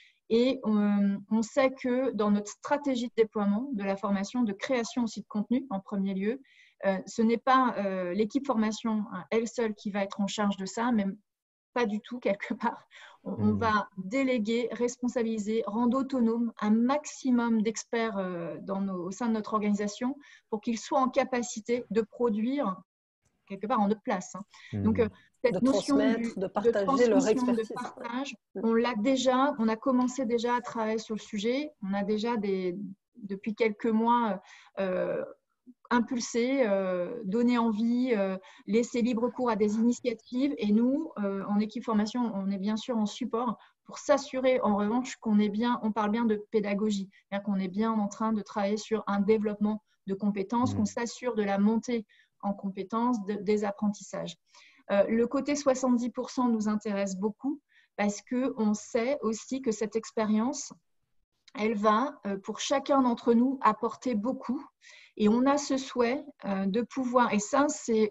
Et on, on sait que dans notre stratégie de déploiement de la formation, de création aussi de contenu en premier lieu, euh, ce n'est pas euh, l'équipe formation hein, elle seule qui va être en charge de ça, même pas du tout quelque part. On, mmh. on va déléguer, responsabiliser, rendre autonome un maximum d'experts euh, au sein de notre organisation pour qu'ils soient en capacité de produire quelque part en notre place. Hein. Mmh. Donc, euh, cette de notion transmettre, du, de partager de leur expertise. De partage, on l'a déjà, on a commencé déjà à travailler sur le sujet. On a déjà des, depuis quelques mois euh, impulsé, euh, donné envie, euh, laissé libre cours à des initiatives. Et nous, euh, en équipe formation, on est bien sûr en support pour s'assurer en revanche qu'on est bien, on parle bien de pédagogie, c'est-à-dire qu'on est bien en train de travailler sur un développement de compétences, mmh. qu'on s'assure de la montée en compétences, de, des apprentissages. Euh, le côté soixante-dix pour cent nous intéresse beaucoup parce qu'on sait aussi que cette expérience, elle va, euh, pour chacun d'entre nous, apporter beaucoup. Et on a ce souhait euh, de pouvoir, et ça, c'est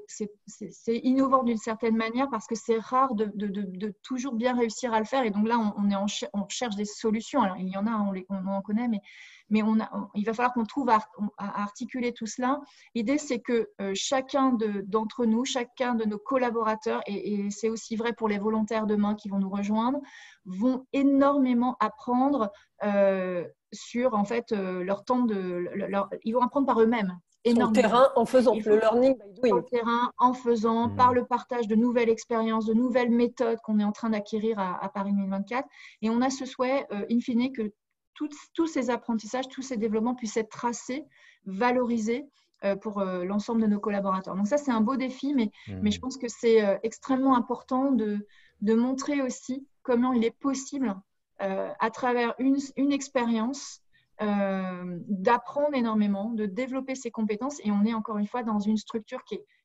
innovant d'une certaine manière parce que c'est rare de, de, de, de toujours bien réussir à le faire. Et donc là, on, on, est en ch on cherche des solutions. Alors, il y en a, on, les, on en connaît, mais, mais on a, on, il va falloir qu'on trouve à, à articuler tout cela. L'idée, c'est que euh, chacun d'entre nous, chacun de nos collaborateurs, et, et c'est aussi vrai pour les volontaires demain qui vont nous rejoindre, vont énormément apprendre euh, sur en fait euh, leur temps de leur, ils vont apprendre par eux-mêmes énormément. Sur le terrain en faisant le learning by doing. Sur le terrain en faisant, mmh. par le partage de nouvelles expériences, de nouvelles méthodes qu'on est en train d'acquérir à, à Paris deux mille vingt-quatre. Et on a ce souhait euh, in fine que tout, tous ces apprentissages, tous ces développements puissent être tracés, valorisés euh, pour euh, l'ensemble de nos collaborateurs. Donc ça, c'est un beau défi, mais, mmh. mais je pense que c'est euh, extrêmement important de, de montrer aussi comment il est possible Euh, à travers une, une expérience, euh, d'apprendre énormément, de développer ses compétences. Et on est encore une fois dans une structure qui est,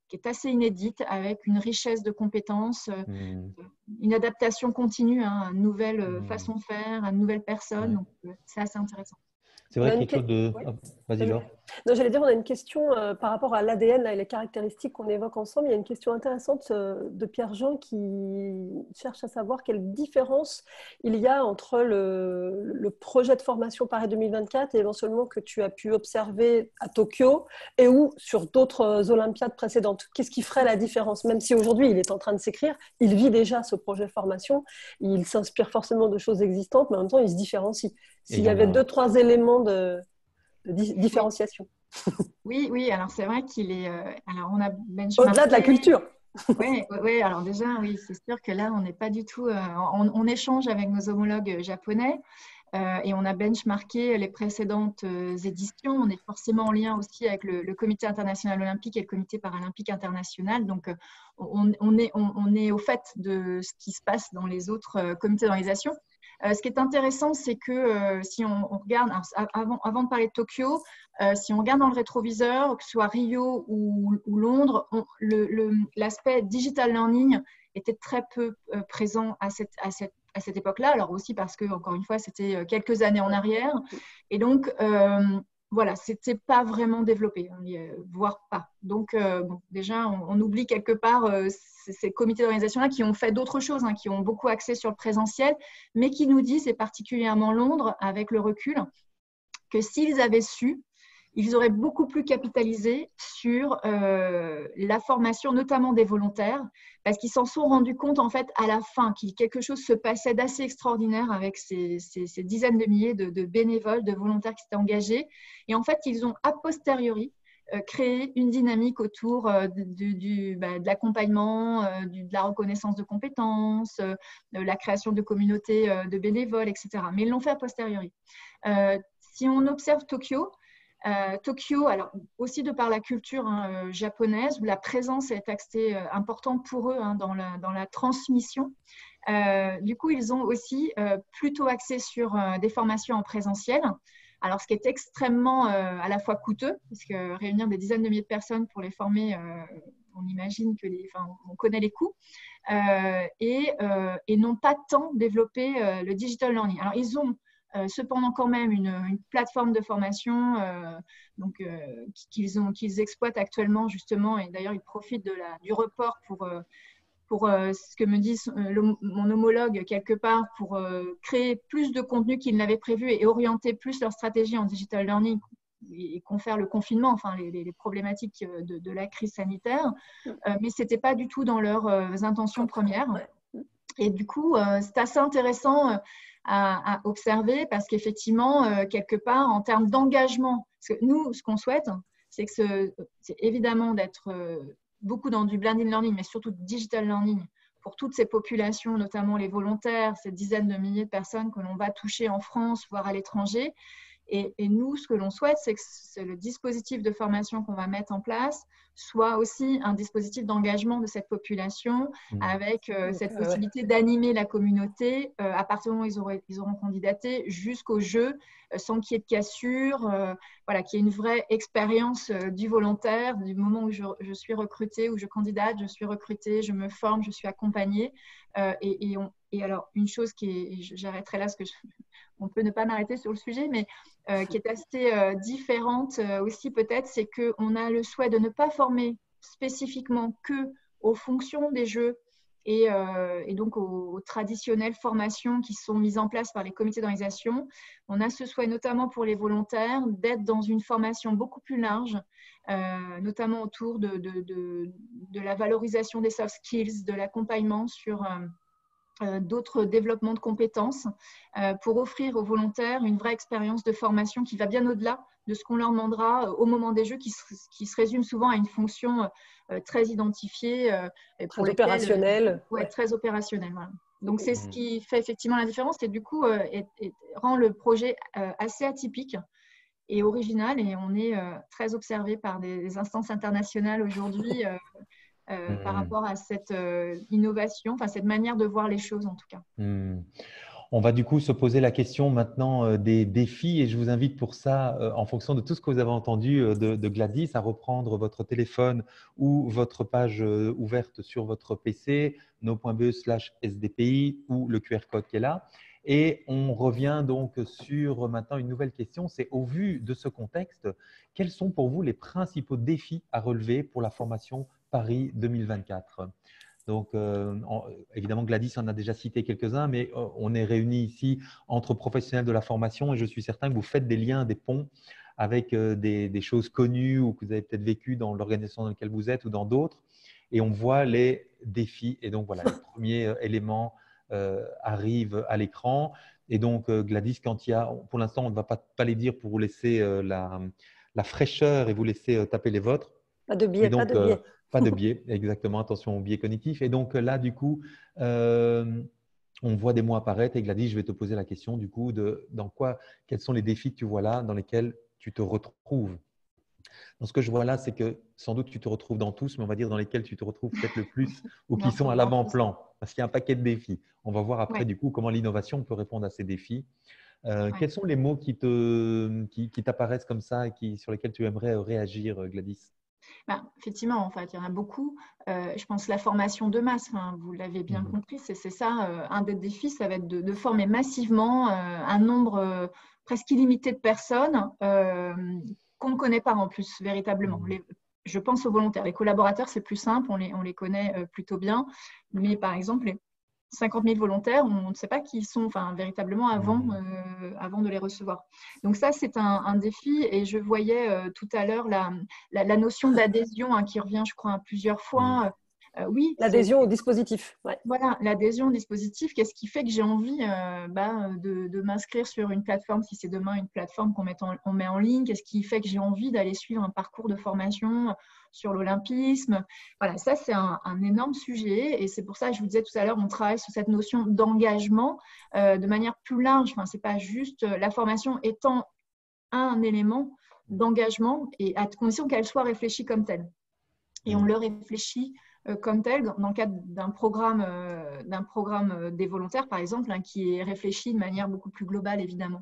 qui est assez inédite, avec une richesse de compétences, euh, Mmh. une adaptation continue hein, à une nouvelle euh, Mmh. façon de faire, à une nouvelle personne. Ouais. Donc, euh, c'est assez intéressant. C'est On vrai a une quelque chose que- de… ouais. Oh, vas-y, Vas-y. Laure. Non, j'allais dire, on a une question euh, par rapport à l'A D N là, et les caractéristiques qu'on évoque ensemble. Il y a une question intéressante euh, de Pierre-Jean qui cherche à savoir quelle différence il y a entre le, le projet de formation Paris deux mille vingt-quatre et éventuellement que tu as pu observer à Tokyo et ou sur d'autres euh, Olympiades précédentes. Qu'est-ce qui ferait la différence? Même si aujourd'hui il est en train de s'écrire, il vit déjà ce projet de formation, il s'inspire forcément de choses existantes, mais en même temps il se différencie. Et S'il il y y en avait a… deux, trois éléments de, de di- Oui, différenciation. oui, oui. Alors, c'est vrai qu'il est. euh, alors, on a Au-delà de la benchmarké. culture. Oui, oui, alors déjà, oui, c'est sûr que là, on n'est pas du tout. euh, on, on échange avec nos homologues japonais euh, et on a benchmarké les précédentes euh, éditions. On est forcément en lien aussi avec le, le Comité international olympique et le Comité paralympique international. Donc, euh, on, on est, on, on est au fait de ce qui se passe dans les autres euh, comités d'organisation. Euh, ce qui est intéressant, c'est que euh, si on, on regarde, alors, avant, avant de parler de Tokyo, euh, si on regarde dans le rétroviseur, que ce soit Rio ou, ou Londres, on, le, le, l'aspect digital learning était très peu euh, présent à cette, à cette, à cette époque-là. Alors aussi parce que, encore une fois, c'était quelques années en arrière. Et donc, euh, voilà, c'était pas vraiment développé, voire pas. Donc, euh, bon, déjà, on, on oublie quelque part euh, ces, ces comités d'organisation-là qui ont fait d'autres choses, hein, qui ont beaucoup axé sur le présentiel, mais qui nous disent, et particulièrement Londres, avec le recul, que s'ils avaient su, ils auraient beaucoup plus capitalisé sur euh, la formation, notamment des volontaires, parce qu'ils s'en sont rendus compte en fait à la fin, qu'il quelque chose se passait d'assez extraordinaire avec ces, ces, ces dizaines de milliers de, de bénévoles, de volontaires qui s'étaient engagés. Et en fait, ils ont a posteriori euh, créé une dynamique autour euh, du, du, bah, de l'accompagnement, euh, du, de la reconnaissance de compétences, euh, de la création de communautés euh, de bénévoles, et cetera. Mais ils l'ont fait a posteriori. Euh, si on observe Tokyo, Euh, Tokyo, alors aussi de par la culture hein, euh, japonaise, où la présence est assez euh, importante pour eux hein, dans, la, dans la transmission. Euh, du coup, ils ont aussi euh, plutôt axé sur euh, des formations en présentiel. Alors, ce qui est extrêmement euh, à la fois coûteux, parce que réunir des dizaines de milliers de personnes pour les former, euh, on imagine que les, enfin, on connaît les coûts, euh, et, euh, et n'ont pas tant développé euh, le digital learning. Alors, ils ont Euh, cependant quand même une, une plateforme de formation euh, donc, euh, qu'ils, ont, qu'ils exploitent actuellement justement, et d'ailleurs ils profitent de la, du report pour, euh, pour euh, ce que me dit euh, le, mon homologue quelque part, pour euh, créer plus de contenu qu'ils n'avaient prévu et orienter plus leur stratégie en digital learning et confère le confinement, enfin les, les problématiques de, de la crise sanitaire, euh, mais ce n'était pas du tout dans leurs euh, intentions premières. Et du coup, euh, c'est assez intéressant euh, à, à observer parce qu'effectivement, euh, quelque part, en termes d'engagement, parce que nous, ce qu'on souhaite, c'est que ce, c'est évidemment d'être euh, beaucoup dans du blended learning, mais surtout digital learning pour toutes ces populations, notamment les volontaires, ces dizaines de milliers de personnes que l'on va toucher en France, voire à l'étranger. Et, et nous, ce que l'on souhaite, c'est que c'est le dispositif de formation qu'on va mettre en place soit aussi un dispositif d'engagement de cette population mmh. avec euh, cette euh, possibilité ouais. d'animer la communauté euh, à partir du moment où ils, auraient, ils auront candidaté jusqu'au jeu, euh, sans qu'il y ait de cassure, euh, voilà, qu'il y ait une vraie expérience euh, du volontaire, du moment où je, je suis recrutée, où je candidate, je suis recrutée, je me forme, je suis accompagnée. Euh, et, et, on, et alors, une chose qui est, j'arrêterai là parce que je, on peut ne pas m'arrêter sur le sujet, mais euh, qui est assez euh, différente euh, aussi peut-être, c'est qu'on a le souhait de ne pas former spécifiquement que aux fonctions des jeux et, euh, et donc aux, aux traditionnelles formations qui sont mises en place par les comités d'organisation. On a ce souhait notamment pour les volontaires d'être dans une formation beaucoup plus large, euh, notamment autour de, de, de, de la valorisation des soft skills, de l'accompagnement sur... Euh, Euh, d'autres développements de compétences euh, pour offrir aux volontaires une vraie expérience de formation qui va bien au-delà de ce qu'on leur demandera euh, au moment des jeux, qui se, qui se résume souvent à une fonction euh, très identifiée. Euh, pour très opérationnelle. Euh, ouais, ouais. Très opérationnelle. Voilà. Donc, c'est ce qui fait effectivement la différence et du coup, euh, et, et rend le projet euh, assez atypique et original. Et on est euh, très observé par des, des instances internationales aujourd'hui euh, Euh, mmh. par rapport à cette euh, innovation, enfin cette manière de voir les choses en tout cas. Mmh. On va du coup se poser la question maintenant euh, des défis et je vous invite pour ça, euh, en fonction de tout ce que vous avez entendu euh, de, de Gladys, à reprendre votre téléphone ou votre page euh, ouverte sur votre P C, no.be slash sdpi ou le Q R code qui est là. Et on revient donc sur maintenant une nouvelle question, c'est au vu de ce contexte, quels sont pour vous les principaux défis à relever pour la formation Paris deux mille vingt-quatre ? Donc, euh, en, évidemment, Gladys en a déjà cité quelques-uns, mais euh, on est réunis ici entre professionnels de la formation et je suis certain que vous faites des liens, des ponts avec euh, des, des choses connues ou que vous avez peut-être vécues dans l'organisation dans laquelle vous êtes ou dans d'autres. Et on voit les défis. Et donc, voilà, les premiers euh, éléments euh, arrivent à l'écran. Et donc, euh, Gladys, quand il y a, pour l'instant, on ne va pas, pas les dire pour vous laisser euh, la, la fraîcheur et vous laisser euh, taper les vôtres. Pas de biais, donc, pas de biais. Euh, Pas de biais, exactement. Attention au biais cognitif. Et donc là, du coup, euh, on voit des mots apparaître. Et Gladys, je vais te poser la question, du coup, de dans quoi, quels sont les défis que tu vois là, dans lesquels tu te retrouves. Donc, ce que je vois là, c'est que sans doute tu te retrouves dans tous, mais on va dire dans lesquels tu te retrouves peut-être le plus ou qui sont à l'avant-plan, parce qu'il y a un paquet de défis. On va voir après, ouais. du coup, comment l'innovation peut répondre à ces défis. Euh, ouais. Quels sont les mots qui te, qui, qui t'apparaissent comme ça et qui, sur lesquels tu aimerais réagir, Gladys ? Ben, effectivement, en fait, il y en a beaucoup. Euh, je pense la formation de masse, hein, vous l'avez bien mmh. compris, c'est, c'est ça. Euh, un des défis, ça va être de, de former massivement euh, un nombre euh, presque illimité de personnes euh, qu'on ne connaît pas en plus, véritablement. Mmh. Les, je pense aux volontaires. Les collaborateurs, c'est plus simple, on les, on les connaît euh, plutôt bien. Mais par exemple, les cinquante mille volontaires, on ne sait pas qui ils sont enfin, véritablement avant, euh, avant de les recevoir. Donc ça, c'est un, un défi et je voyais euh, tout à l'heure la, la, la notion d'adhésion hein, qui revient, je crois, plusieurs fois. Euh, oui, l'adhésion au dispositif. Ouais. Voilà, l'adhésion au dispositif. Qu'est-ce qui fait que j'ai envie euh, bah, de, de m'inscrire sur une plateforme, si c'est demain une plateforme qu'on met en, on met en ligne? Qu'est-ce qui fait que j'ai envie d'aller suivre un parcours de formation sur l'olympisme? Voilà, ça, c'est un, un énorme sujet. Et c'est pour ça que je vous disais tout à l'heure, on travaille sur cette notion d'engagement euh, de manière plus large. Enfin, c'est pas juste la formation étant un élément d'engagement et à condition qu'elle soit réfléchie comme telle. Et on le réfléchit euh, comme tel dans le cadre d'un programme, euh, d'un programme des volontaires, par exemple, hein, qui est réfléchi de manière beaucoup plus globale, évidemment.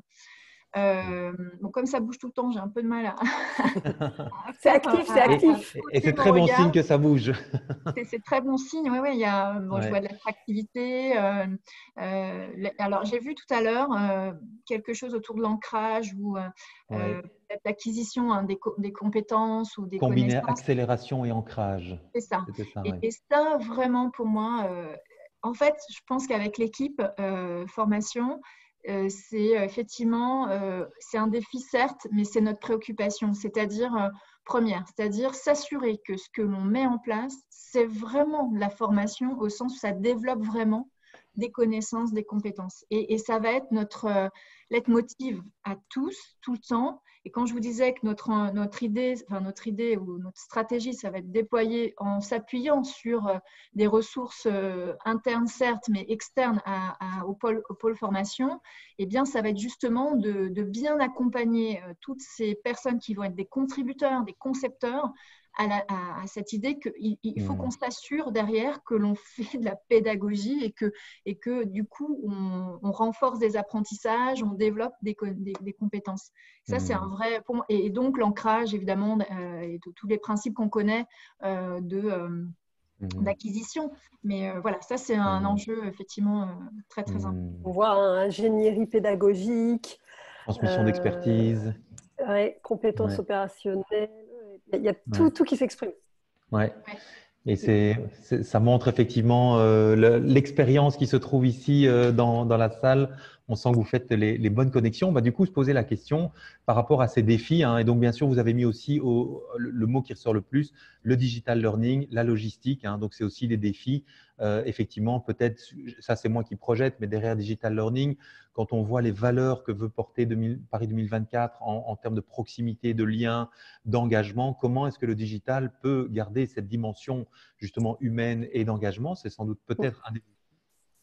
Euh, donc, comme ça bouge tout le temps, j'ai un peu de mal à… c'est actif, c'est actif. Et, et c'est très bon regard. Signe que ça bouge. c'est, c'est très bon signe, oui, oui. Il y a, bon, ouais. Je vois de l'attractivité. Euh, euh, alors, j'ai vu tout à l'heure euh, quelque chose autour de l'ancrage ou euh, ouais. l'acquisition hein, des, co- des compétences ou des Combiner connaissances. accélération et ancrage. C'est ça. ça et, ouais. et ça, vraiment, pour moi, euh, en fait, je pense qu'avec l'équipe euh, formation, euh, c'est effectivement, euh, c'est un défi, certes, mais c'est notre préoccupation. C'est-à-dire… Euh, première, c'est-à-dire s'assurer que ce que l'on met en place, c'est vraiment de la formation au sens où ça développe vraiment des connaissances, des compétences. Et, et ça va être notre euh, leitmotiv à tous, tout le temps. Et quand je vous disais que notre, notre, idée, enfin notre idée ou notre stratégie, ça va être déployée en s'appuyant sur euh, des ressources euh, internes, certes, mais externes à, à, au, pôle, au pôle formation, eh bien, ça va être justement de, de bien accompagner euh, toutes ces personnes qui vont être des contributeurs, des concepteurs, à, la, à, à cette idée qu'il il faut mmh. qu'on s'assure derrière que l'on fait de la pédagogie et que, et que du coup, on, on renforce des apprentissages, on développe des, des, des compétences. Ça, mmh. c'est un vrai… Pour moi, et, et donc, l'ancrage, évidemment, euh, et tous les principes qu'on connaît euh, de… Euh, Mmh. d'acquisition. Mais euh, voilà, ça, c'est un mmh. enjeu effectivement euh, très, très mmh. important. On voit hein, ingénierie pédagogique. Transmission euh, d'expertise. Ouais, compétences ouais. opérationnelles. Il y a tout, ouais. tout qui s'exprime. Ouais. ouais. Et c'est, c'est, ça montre effectivement euh, le, l'expérience qui se trouve ici euh, dans, dans la salle. On sent que vous faites les, les bonnes connexions. Bah, du coup, se poser la question par rapport à ces défis. Hein, et donc, bien sûr, vous avez mis aussi au, le, le mot qui ressort le plus, le digital learning, la logistique. Hein, donc, c'est aussi des défis. Euh, effectivement, peut-être, ça c'est moi qui projette, mais derrière digital learning, quand on voit les valeurs que veut porter Paris deux mille vingt-quatre en, en termes de proximité, de lien, d'engagement, comment est-ce que le digital peut garder cette dimension justement humaine et d'engagement? C'est sans doute peut-être un des…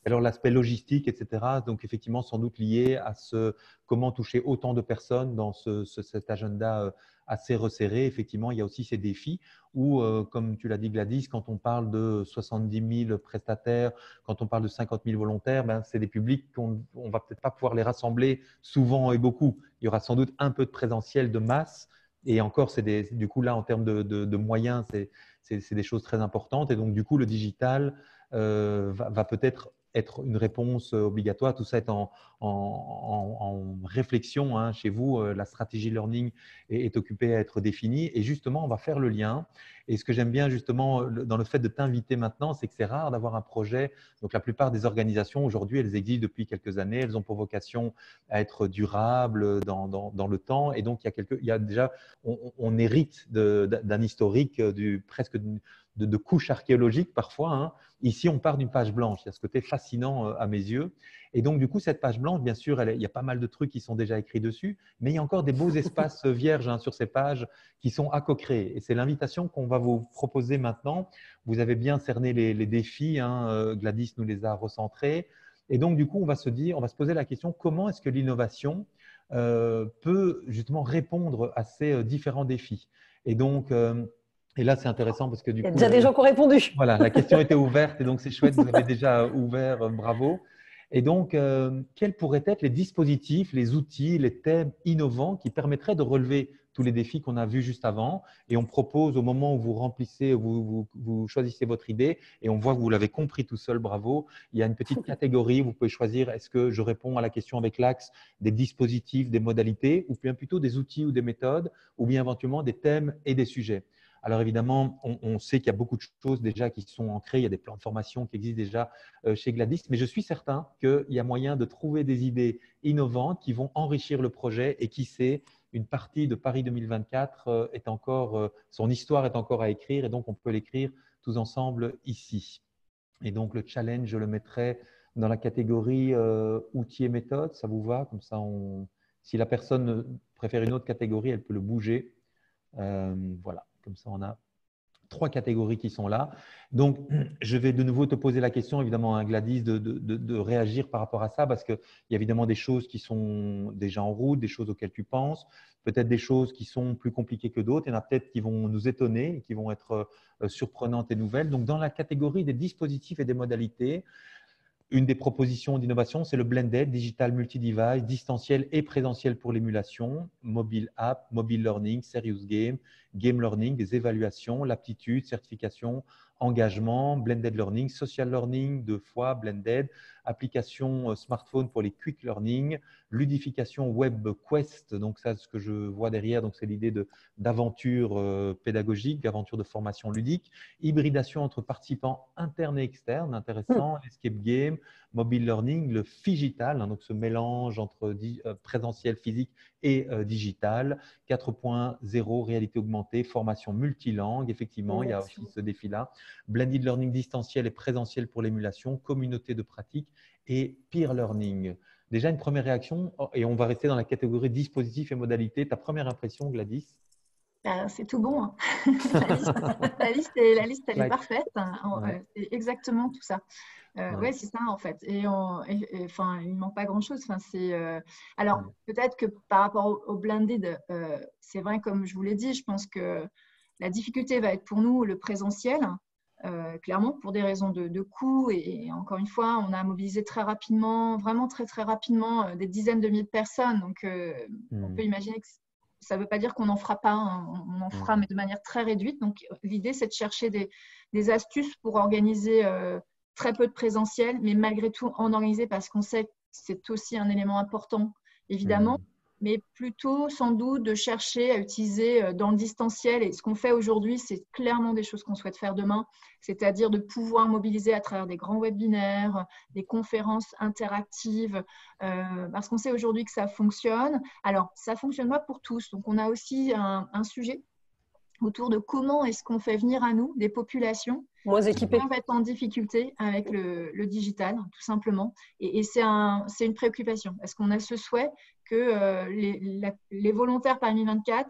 Alors, l'aspect logistique, et cetera, donc effectivement, sans doute lié à ce comment toucher autant de personnes dans ce, ce, cet agenda assez resserré. Effectivement, il y a aussi ces défis où, euh, comme tu l'as dit Gladys, quand on parle de soixante-dix mille prestataires, quand on parle de cinquante mille volontaires, ben, c'est des publics qu'on ne va peut-être pas pouvoir les rassembler souvent et beaucoup. Il y aura sans doute un peu de présentiel de masse. Et encore, c'est des, du coup, là, en termes de, de, de moyens, c'est des choses très importantes. Et donc, du coup, le digital euh, va, va peut-être être une réponse obligatoire. Tout ça est en, en, en, en réflexion hein, chez vous. La stratégie learning est, est occupée à être définie. Et justement, on va faire le lien. Et ce que j'aime bien justement dans le fait de t'inviter maintenant, c'est que c'est rare d'avoir un projet. Donc, la plupart des organisations aujourd'hui, elles existent depuis quelques années. Elles ont pour vocation à être durables dans, dans, dans le temps. Et donc, il y a, quelques, il y a déjà, on, on hérite d'un historique du, presque de, de, de couches archéologiques parfois. Hein. Ici, on part d'une page blanche. Il y a ce côté fascinant à mes yeux. Et donc, du coup, cette page blanche, bien sûr, elle, il y a pas mal de trucs qui sont déjà écrits dessus, mais il y a encore des beaux espaces vierges hein, sur ces pages qui sont à co-créer. Et c'est l'invitation qu'on va vous proposer maintenant. Vous avez bien cerné les, les défis. Hein, Gladys nous les a recentrés. Et donc, du coup, on va se dire, on va se poser la question, comment est-ce que l'innovation euh, peut justement répondre à ces euh, différents défis? Et donc, euh, et là, c'est intéressant parce que du coup… Il y a coup… déjà la, des gens qui ont répondu. Voilà, la question était ouverte et donc c'est chouette, vous avez déjà ouvert, euh, bravo. Et donc, euh, quels pourraient être les dispositifs, les outils, les thèmes innovants qui permettraient de relever tous les défis qu'on a vus juste avant? Et on propose au moment où vous remplissez, vous, vous, vous choisissez votre idée et on voit que vous l'avez compris tout seul, bravo. Il y a une petite catégorie, vous pouvez choisir est-ce que je réponds à la question avec l'axe des dispositifs, des modalités ou bien plutôt des outils ou des méthodes ou bien éventuellement des thèmes et des sujets. Alors évidemment, on, on sait qu'il y a beaucoup de choses déjà qui sont ancrées, il y a des plans de formation qui existent déjà euh, chez Gladys, mais je suis certain qu'il y a moyen de trouver des idées innovantes qui vont enrichir le projet et qui sait, une partie de Paris deux mille vingt-quatre euh, est encore, euh, son histoire est encore à écrire et donc on peut l'écrire tous ensemble ici. Et donc le challenge, je le mettrai dans la catégorie euh, outils et méthodes, ça vous va? Comme ça, on, si la personne préfère une autre catégorie, elle peut le bouger. Euh, voilà. Comme ça, on a trois catégories qui sont là. Donc, je vais de nouveau te poser la question, évidemment, hein, Gladys, de, de, de, de réagir par rapport à ça, parce qu'il y a évidemment des choses qui sont déjà en route, des choses auxquelles tu penses, peut-être des choses qui sont plus compliquées que d'autres. Il y en a peut-être qui vont nous étonner, qui vont être euh, surprenantes et nouvelles. Donc, dans la catégorie des dispositifs et des modalités, une des propositions d'innovation, c'est le blended, digital multi-device, distanciel et présentiel pour l'émulation, mobile app, mobile learning, serious game, game learning, des évaluations, l'aptitude, certification, engagement, blended learning, social learning, deux fois, blended, application smartphone pour les quick learning, ludification web quest, donc ça, ce que je vois derrière, donc c'est l'idée d'aventure euh, pédagogique, d'aventure de formation ludique, hybridation entre participants internes et externes, intéressant, escape game, mobile learning, le phygital, hein, donc ce mélange entre euh, présentiel physique et euh, digital, quatre point zéro, réalité augmentée, formation multilangue, effectivement, Merci. Il y a aussi ce défi-là, blended learning distanciel et présentiel pour l'émulation, communauté de pratique et peer learning. Déjà, une première réaction, et on va rester dans la catégorie dispositifs et modalités. Ta première impression, Gladys? Ben, c'est tout bon. Hein. la, liste, la, liste est, la liste, elle est parfaite. Ouais. C'est exactement tout ça. Euh, ouais, ouais c'est ça en fait. Et, on, et, et enfin, il ne manque pas grand-chose. Enfin, c'est euh... alors ouais. peut-être que par rapport au, au blended, euh, c'est vrai comme je vous l'ai dit, je pense que la difficulté va être pour nous le présentiel, euh, clairement pour des raisons de, de coût. Et, et encore une fois, on a mobilisé très rapidement, vraiment très très rapidement, euh, des dizaines de milliers de personnes. Donc, euh, mmh. on peut imaginer que ça ne veut pas dire qu'on n'en fera pas, hein. On en fera, mmh. mais de manière très réduite. Donc, l'idée, c'est de chercher des, des astuces pour organiser euh, très peu de présentiel, mais malgré tout en organiser parce qu'on sait que c'est aussi un élément important, évidemment, mmh. mais plutôt sans doute de chercher à utiliser dans le distanciel. Et ce qu'on fait aujourd'hui, c'est clairement des choses qu'on souhaite faire demain, c'est-à-dire de pouvoir mobiliser à travers des grands webinaires, des conférences interactives, euh, parce qu'on sait aujourd'hui que ça fonctionne. Alors, ça ne fonctionne pas pour tous, donc on a aussi un, un sujet autour de comment est-ce qu'on fait venir à nous des populations moins équipées qui peuvent être en difficulté avec le, le digital, tout simplement. Et, et c'est un, c'est une préoccupation. Est-ce qu'on a ce souhait que euh, les, la, les volontaires Paris vingt-quatre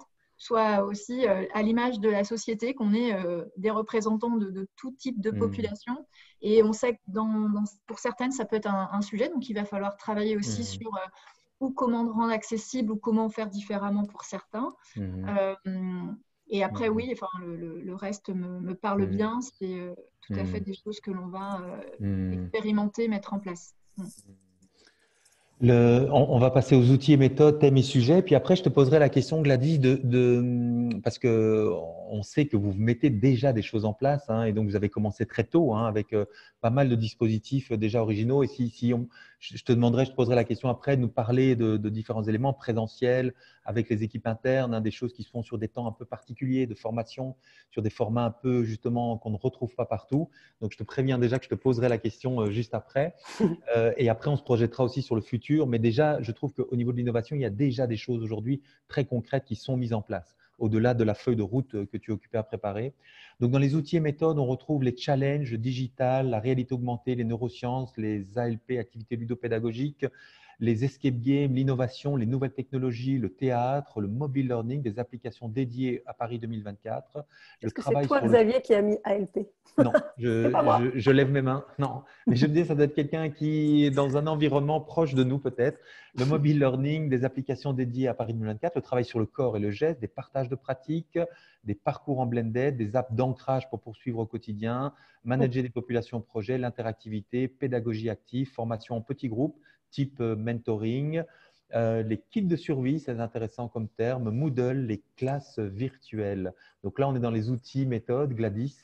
soit aussi euh, à l'image de la société, qu'on est euh, des représentants de, de tout type de population. Mmh. Et on sait que dans, dans, pour certaines, ça peut être un, un sujet, donc il va falloir travailler aussi mmh. sur euh, ou comment rendre accessible ou comment faire différemment pour certains. Mmh. Euh, et après, mmh. oui, enfin, le, le, le reste me, me parle mmh. bien. C'est euh, tout à mmh. fait des choses que l'on va euh, mmh. expérimenter, mettre en place. Mmh. Le, on, on va passer aux outils et méthodes, thèmes et sujets. Puis après, je te poserai la question, Gladys, de, de, parce que on sait que vous mettez déjà des choses en place, hein, et donc vous avez commencé très tôt, hein, avec euh, pas mal de dispositifs déjà originaux. Et si, si on, je te demanderai, je te poserai la question après, de nous parler de, de différents éléments présentiels avec les équipes internes, hein, des choses qui se font sur des temps un peu particuliers de formation, sur des formats un peu justement qu'on ne retrouve pas partout. Donc, je te préviens déjà que je te poserai la question euh, juste après. Euh, et après, on se projettera aussi sur le futur. Mais déjà, je trouve qu'au niveau de l'innovation, il y a déjà des choses aujourd'hui très concrètes qui sont mises en place, au-delà de la feuille de route que tu es occupé à préparer. Donc, dans les outils et méthodes, on retrouve les challenges digital, la réalité augmentée, les neurosciences, les A L P, activités ludopédagogiques, les escape games, l'innovation, les nouvelles technologies, le théâtre, le mobile learning, des applications dédiées à Paris deux mille vingt-quatre. Est-ce que c'est toi, Xavier, le... qui a mis A L P? Non, je, je, je lève mes mains. Non, mais je me dis, ça doit être quelqu'un qui est dans un environnement proche de nous peut-être. Le mobile learning, des applications dédiées à Paris deux mille vingt-quatre, le travail sur le corps et le geste, des partages de pratiques, des parcours en blended, des apps d'ancrage pour poursuivre au quotidien, manager des populations projets, l'interactivité, pédagogie active, formation en petits groupes, type mentoring, euh, les kits de survie, c'est intéressant comme terme, Moodle, les classes virtuelles. Donc là, on est dans les outils, méthodes. Gladys.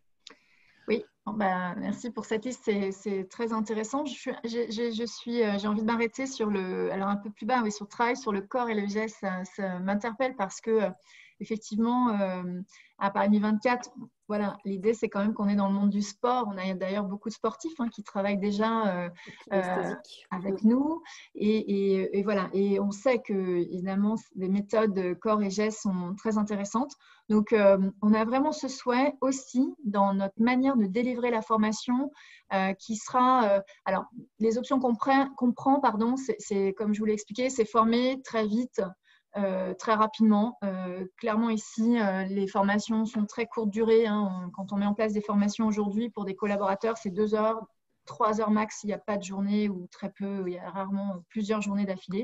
Oui, bah, merci pour cette liste, c'est très intéressant. Je suis, j'ai, je suis, j'ai envie de m'arrêter sur le, alors un peu plus bas, oui, sur le travail, sur le corps et le geste, ça, ça m'interpelle parce que effectivement, euh, à Paris deux mille vingt-quatre, voilà, l'idée c'est quand même qu'on est dans le monde du sport. On a d'ailleurs beaucoup de sportifs hein, qui travaillent déjà euh, euh, avec nous, et, et, et voilà. Et on sait que évidemment les méthodes corps et gestes sont très intéressantes. Donc, euh, on a vraiment ce souhait aussi dans notre manière de délivrer la formation, euh, qui sera, euh, alors les options qu'on prend, qu'on prend, pardon, c'est comme je vous l'ai expliqué, c'est former très vite. Euh, très rapidement. Euh, clairement ici, euh, les formations sont très courte durée. Hein. On, quand on met en place des formations aujourd'hui pour des collaborateurs, c'est deux heures, trois heures max. Il n'y a pas de journée ou très peu. Il y a rarement plusieurs journées d'affilée.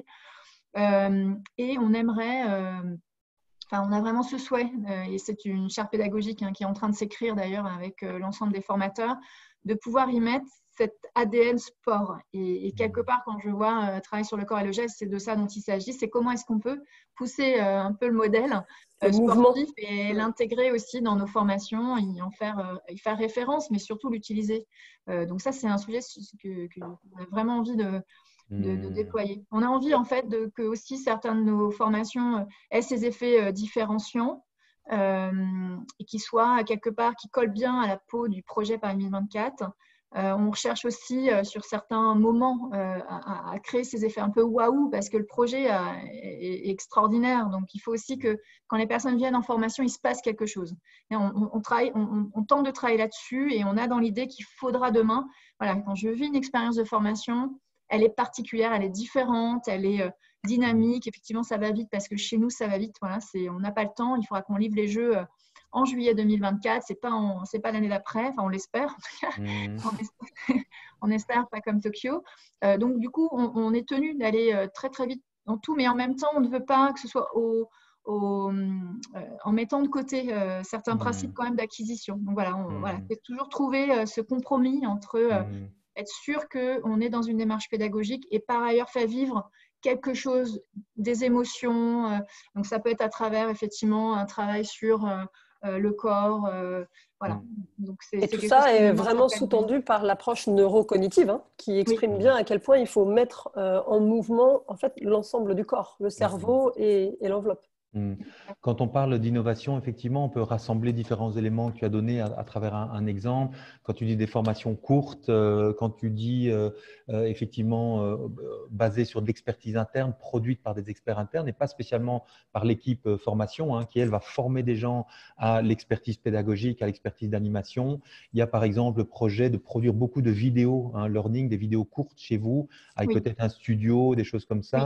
Euh, et on aimerait, euh, enfin, on a vraiment ce souhait, euh, et c'est une charte pédagogique hein, qui est en train de s'écrire d'ailleurs avec euh, l'ensemble des formateurs, de pouvoir y mettre cet A D N sport. Et, et quelque part, quand je vois euh, travailler sur le corps et le geste, c'est de ça dont il s'agit. C'est comment est-ce qu'on peut pousser euh, un peu le modèle euh, le sportif et l'intégrer aussi dans nos formations, y en faire, euh, y faire référence, mais surtout l'utiliser. Euh, donc ça, c'est un sujet que, que on a vraiment envie de, de, de déployer. On a envie en fait de, que aussi certaines de nos formations aient ces effets euh, différenciants. Euh, et qui soient quelque part, qui collent bien à la peau du projet Paris deux mille vingt-quatre. Euh, on recherche aussi euh, sur certains moments euh, à, à créer ces effets un peu waouh parce que le projet euh, est, est extraordinaire. Donc, il faut aussi que quand les personnes viennent en formation, il se passe quelque chose. Et on, on, on, travaille, on, on tente de travailler là-dessus et on a dans l'idée qu'il faudra demain, voilà, quand je vis une expérience de formation, elle est particulière, elle est différente, elle est euh, dynamique. Effectivement, ça va vite parce que chez nous, ça va vite. Voilà, on n'a pas le temps. Il faudra qu'on livre les jeux euh, en juillet deux mille vingt-quatre. C'est pas, pas l'année d'après. Enfin, on l'espère en tout cas. Mmh. On, espère, on espère pas comme Tokyo. Euh, donc, du coup, on, on est tenu d'aller euh, très, très vite dans tout. Mais en même temps, on ne veut pas que ce soit au, au, euh, en mettant de côté euh, certains mmh. principes quand même d'acquisition. Donc, voilà, on, mmh. voilà, c'est toujours trouver euh, ce compromis entre euh, mmh. être sûr qu'on est dans une démarche pédagogique et par ailleurs faire vivre quelque chose, des émotions. Euh, donc, ça peut être à travers, effectivement, un travail sur euh, euh, le corps. Euh, voilà. Donc, et tout ça est vraiment sous-tendu par l'approche neurocognitive, hein, qui exprime oui. bien à quel point il faut mettre euh, en mouvement en fait, l'ensemble du corps, le cerveau et, et l'enveloppe. Quand on parle d'innovation, effectivement, on peut rassembler différents éléments que tu as donnés à, à travers un, un exemple. Quand tu dis des formations courtes, euh, quand tu dis euh, euh, effectivement euh, basées sur de l'expertise interne, produite par des experts internes et pas spécialement par l'équipe euh, formation, hein, qui elle va former des gens à l'expertise pédagogique, à l'expertise d'animation. Il y a par exemple le projet de produire beaucoup de vidéos, hein, learning, des vidéos courtes chez vous, avec oui. peut-être un studio, des choses comme ça. Oui.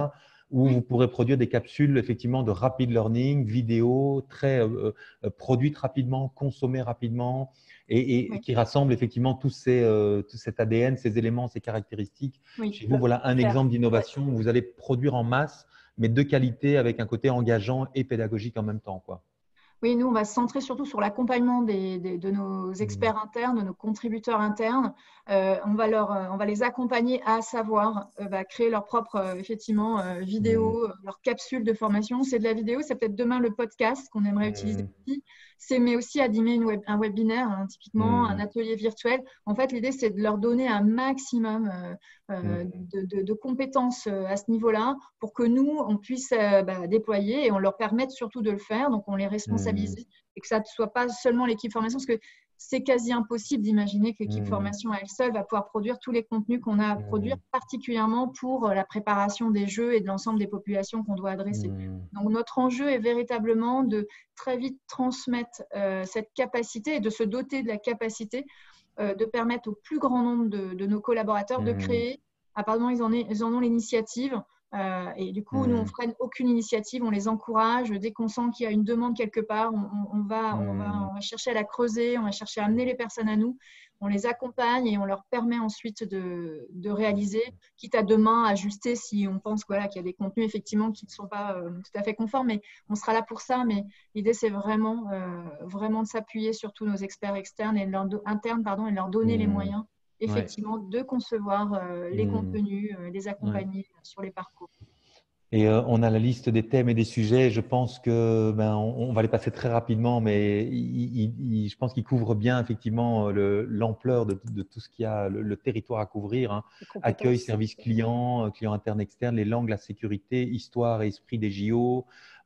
où vous pourrez produire des capsules effectivement de rapid learning, vidéo, très euh, euh, produites rapidement, consommées rapidement, et, et Oui. qui rassemblent effectivement tous ces, euh, tout cet A D N, ces éléments, ces caractéristiques. Oui. Chez vous, voilà un exemple d'innovation où vous allez produire en masse, mais de qualité, avec un côté engageant et pédagogique en même temps, quoi. Oui, nous, on va se centrer surtout sur l'accompagnement des, des, de nos experts internes, de nos contributeurs internes. Euh, on, va leur, on va les accompagner à savoir euh, bah, créer leur propre euh, effectivement, euh, vidéo, mmh. leur capsule de formation. C'est de la vidéo, c'est peut-être demain le podcast qu'on aimerait mmh. utiliser aussi. C'est, mais aussi animer une web, un webinaire, hein, typiquement mmh. un atelier virtuel. En fait, l'idée, c'est de leur donner un maximum euh, euh, mmh. de, de, de compétences euh, à ce niveau-là pour que nous, on puisse euh, bah, déployer et on leur permette surtout de le faire. Donc, on les responsabilise mmh. et que ça ne soit pas seulement l'équipe formation, parce que c'est quasi impossible d'imaginer que l'équipe mmh. formation à elle seule va pouvoir produire tous les contenus qu'on a à produire, mmh. particulièrement pour la préparation des jeux et de l'ensemble des populations qu'on doit adresser. Mmh. Donc, notre enjeu est véritablement de très vite transmettre euh, cette capacité et de se doter de la capacité euh, de permettre au plus grand nombre de, de nos collaborateurs mmh. de créer, à partir du moment où ils en, est, ils en ont l'initiative. Euh, et du coup, mmh. nous, on ne freine aucune initiative, on les encourage. Dès qu'on sent qu'il y a une demande quelque part, on, on, on, va, mmh. on, va, on va chercher à la creuser, on va chercher à amener les personnes à nous. On les accompagne et on leur permet ensuite de, de réaliser, quitte à demain ajuster si on pense voilà, qu'il y a des contenus effectivement qui ne sont pas euh, tout à fait conformes. Mais on sera là pour ça. Mais l'idée, c'est vraiment, euh, vraiment de s'appuyer sur tous nos experts externes et de leur, internes pardon, et de leur donner mmh. les moyens effectivement, ouais. de concevoir euh, les mmh. contenus, euh, les accompagner ouais. sur les parcours. Et euh, on a la liste des thèmes et des sujets. Je pense que ben, on, on va les passer très rapidement, mais il, il, il, je pense qu'ils couvrent bien effectivement le, l'ampleur de, de tout ce qu'il y a, le, le territoire à couvrir. Hein. Accueil, service client, client interne, externe, les langues, la sécurité, histoire et esprit des J O,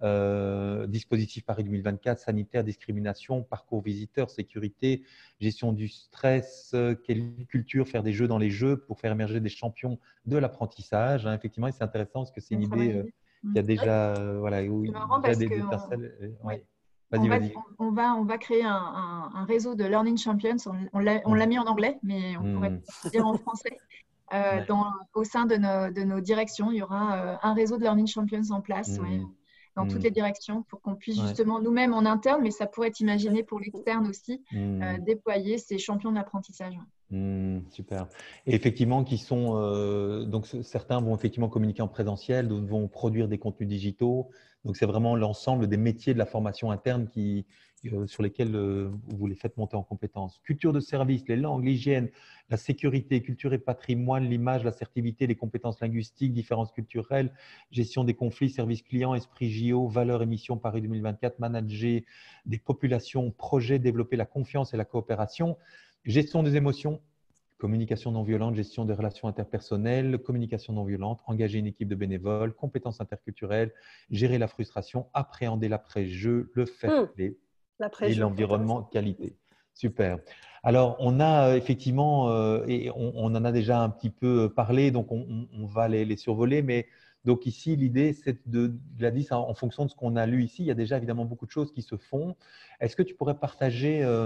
euh, dispositif Paris deux mille vingt-quatre, sanitaire, discrimination, parcours visiteur, sécurité, gestion du stress, quelle culture, faire des jeux dans les jeux pour faire émerger des champions de l'apprentissage. Hein. Effectivement, c'est intéressant parce que c'est une idée euh, qui a déjà, euh, voilà, où il y a des étincelles. On... Ouais. Vas-y, on, va, vas-y. On, va, on va créer un, un, un réseau de Learning Champions. On, on l'a mmh. mis en anglais, mais on mmh. pourrait dire en français. Euh, ouais. dans, au sein de nos, de nos directions, il y aura euh, un réseau de Learning Champions en place. Mmh. Ouais. Dans mmh. toutes les directions pour qu'on puisse justement ouais. nous-mêmes en interne, mais ça pourrait être imaginé pour l'externe aussi, mmh. euh, déployer ces champions d'apprentissage. Mmh, super. Et effectivement, qui sont euh, donc certains vont effectivement communiquer en présentiel, d'autres vont produire des contenus digitaux. Donc c'est vraiment l'ensemble des métiers de la formation interne qui euh, sur lesquels euh, vous les faites monter en compétences. Culture de service, les langues, l'hygiène, la sécurité, culture et patrimoine, l'image, l'assertivité, les compétences linguistiques, différences culturelles, gestion des conflits, service client, esprit J O, valeurs et missions Paris deux mille vingt-quatre, manager des populations, projet, développer la confiance et la coopération. Gestion des émotions, communication non violente, gestion des relations interpersonnelles, communication non violente, engager une équipe de bénévoles, compétences interculturelles, gérer la frustration, appréhender l'après-jeu, le fair-play mmh, et l'environnement qualité. Super. Alors, on a effectivement, euh, et on, on en a déjà un petit peu parlé, donc on, on va les, les survoler, mais donc ici, l'idée, c'est de, je l'ai dit, en fonction de ce qu'on a lu ici, il y a déjà évidemment beaucoup de choses qui se font. Est-ce que tu pourrais partager euh,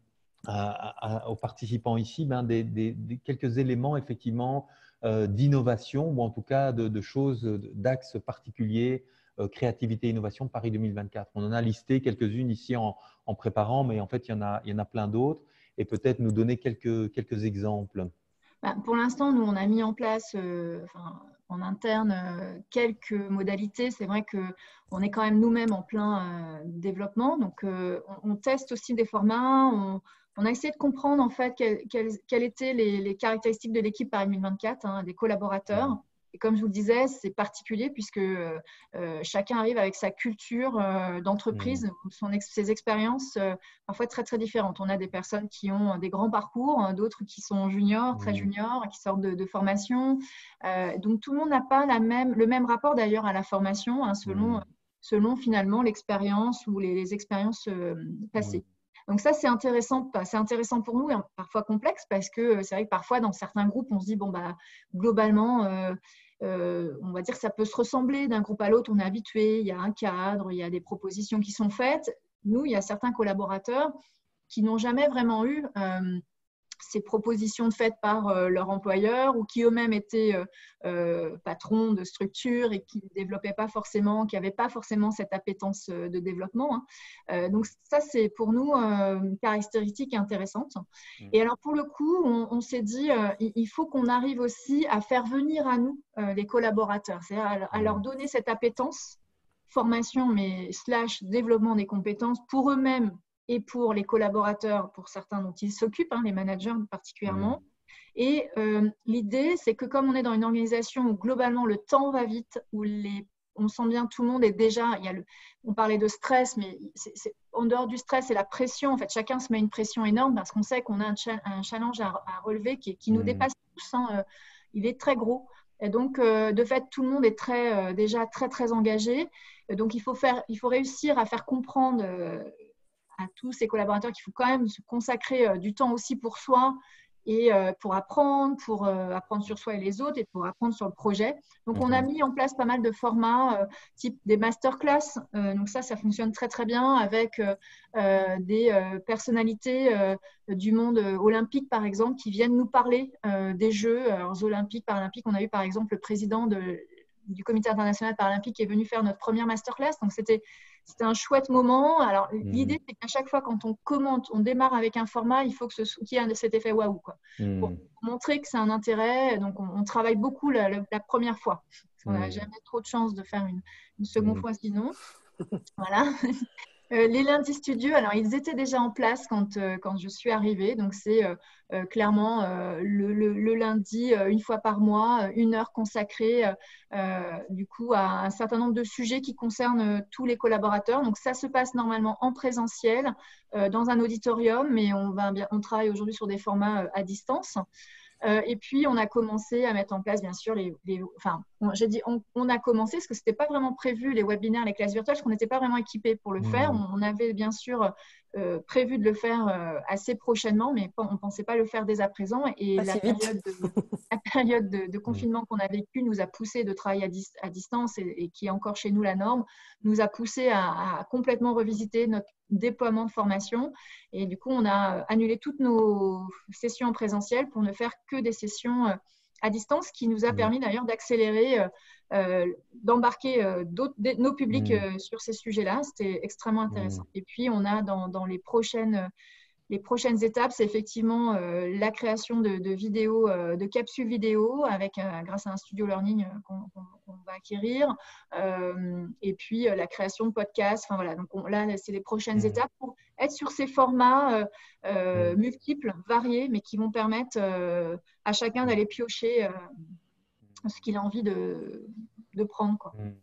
À, à, aux participants ici ben, des, des, des, quelques éléments effectivement euh, d'innovation ou en tout cas de, de choses, d'axes particuliers, euh, créativité, innovation, Paris deux mille vingt-quatre. On en a listé quelques-unes ici en, en préparant, mais en fait, il y en a, il y en a plein d'autres et peut-être nous donner quelques, quelques exemples. Ben, pour l'instant, nous, on a mis en place euh, enfin, en interne euh, quelques modalités. C'est vrai qu'on est quand même nous-mêmes en plein euh, développement. Donc, euh, on, on teste aussi des formats. On, On a essayé de comprendre en fait quelles, quelles, quelles étaient les, les caractéristiques de l'équipe Paris deux mille vingt-quatre, hein, des collaborateurs. Et comme je vous le disais, c'est particulier puisque euh, chacun arrive avec sa culture euh, d'entreprise, mmh. son ex, ses expériences euh, parfois très très différentes. On a des personnes qui ont des grands parcours, hein, d'autres qui sont juniors, très mmh. juniors, qui sortent de, de formation. Euh, donc tout le monde n'a pas la même, le même rapport d'ailleurs à la formation, hein, selon, mmh. selon finalement l'expérience ou les, les expériences euh, passées. Mmh. Donc ça, c'est intéressant, c'est intéressant pour nous et parfois complexe parce que c'est vrai que parfois, dans certains groupes, on se dit, bon, bah, globalement, euh, euh, on va dire que ça peut se ressembler d'un groupe à l'autre, on est habitué, il y a un cadre, il y a des propositions qui sont faites. Nous, il y a certains collaborateurs qui n'ont jamais vraiment eu… Euh, ces propositions faites par euh, leur employeur ou qui eux-mêmes étaient euh, euh, patrons de structures et qui ne développaient pas forcément, qui n'avaient pas forcément cette appétence de développement. Hein. Euh, donc ça, c'est pour nous euh, une caractéristique intéressante. Et alors pour le coup, on, on s'est dit, euh, il faut qu'on arrive aussi à faire venir à nous euh, les collaborateurs, c'est-à-dire à, à leur donner cette appétence, formation, mais slash développement des compétences pour eux-mêmes et pour les collaborateurs, pour certains dont ils s'occupent, hein, les managers particulièrement. Mmh. Et euh, l'idée, c'est que comme on est dans une organisation où globalement le temps va vite, où les, on sent bien tout le monde est déjà, il y a le, on parlait de stress, mais c'est, c'est, en dehors du stress, c'est la pression. En fait, chacun se met une pression énorme parce qu'on sait qu'on a un, cha- un challenge à, à relever qui, qui nous mmh. dépasse tous. Hein, euh, il est très gros. Et donc, euh, de fait, tout le monde est très, euh, déjà très, très engagé. Et donc, il faut, faire, il faut réussir à faire comprendre euh, à tous ces collaborateurs qu'il faut quand même se consacrer euh, du temps aussi pour soi et euh, pour apprendre, pour euh, apprendre sur soi et les autres et pour apprendre sur le projet. Donc, mmh. on a mis en place pas mal de formats, euh, type des masterclass. Euh, donc ça, ça fonctionne très, très bien avec euh, euh, des euh, personnalités euh, du monde olympique, par exemple, qui viennent nous parler euh, des Jeux euh, olympiques, paralympiques. On a eu, par exemple, le président de, du comité international paralympique qui est venu faire notre première masterclass. Donc, c'était C'était un chouette moment. Alors, mmh. l'idée, c'est qu'à chaque fois, quand on commente, on démarre avec un format, il faut que ce, qu'il y ait cet effet waouh, quoi. Mmh. Pour montrer que c'est un intérêt. Donc, on, on travaille beaucoup la, la, la première fois. Parce qu'on n'a mmh. jamais trop de chance de faire une, une seconde mmh. fois sinon. Voilà. Euh, les lundis studios, alors ils étaient déjà en place quand, euh, quand je suis arrivée. Donc, c'est euh, euh, clairement euh, le, le, le lundi, euh, une fois par mois, une heure consacrée euh, du coup à un certain nombre de sujets qui concernent euh, tous les collaborateurs. Donc, ça se passe normalement en présentiel euh, dans un auditorium, mais on, va bien, on travaille aujourd'hui sur des formats euh, à distance. Euh, et puis, on a commencé à mettre en place, bien sûr, les, les enfin, j'ai dit on, on a commencé parce que ce n'était pas vraiment prévu, les webinaires, les classes virtuelles, parce qu'on n'était pas vraiment équipés pour le mmh. faire. On, on avait bien sûr euh, prévu de le faire euh, assez prochainement, mais on ne pensait pas le faire dès à présent. Et la période, de, la période de, de confinement qu'on a vécu nous a poussé de travailler à, dis, à distance et, et qui est encore chez nous la norme, nous a poussé à, à complètement revisiter notre déploiement de formation. Et du coup, on a annulé toutes nos sessions en présentiel pour ne faire que des sessions à distance, qui nous a permis d'ailleurs d'accélérer, euh, d'embarquer euh, nos publics euh, sur ces sujets-là. C'était extrêmement intéressant. Et puis, on a dans, dans les prochaines... Les prochaines étapes, c'est effectivement euh, la création de, de vidéos, euh, de capsules vidéo avec, euh, grâce à un studio learning euh, qu'on, qu'on, qu'on va acquérir, euh, et puis euh, la création de podcasts. Enfin voilà, donc on, là, c'est les prochaines mmh. étapes pour être sur ces formats euh, euh, mmh. multiples, variés, mais qui vont permettre euh, à chacun d'aller piocher euh, ce qu'il a envie de, de prendre, quoi. Mmh.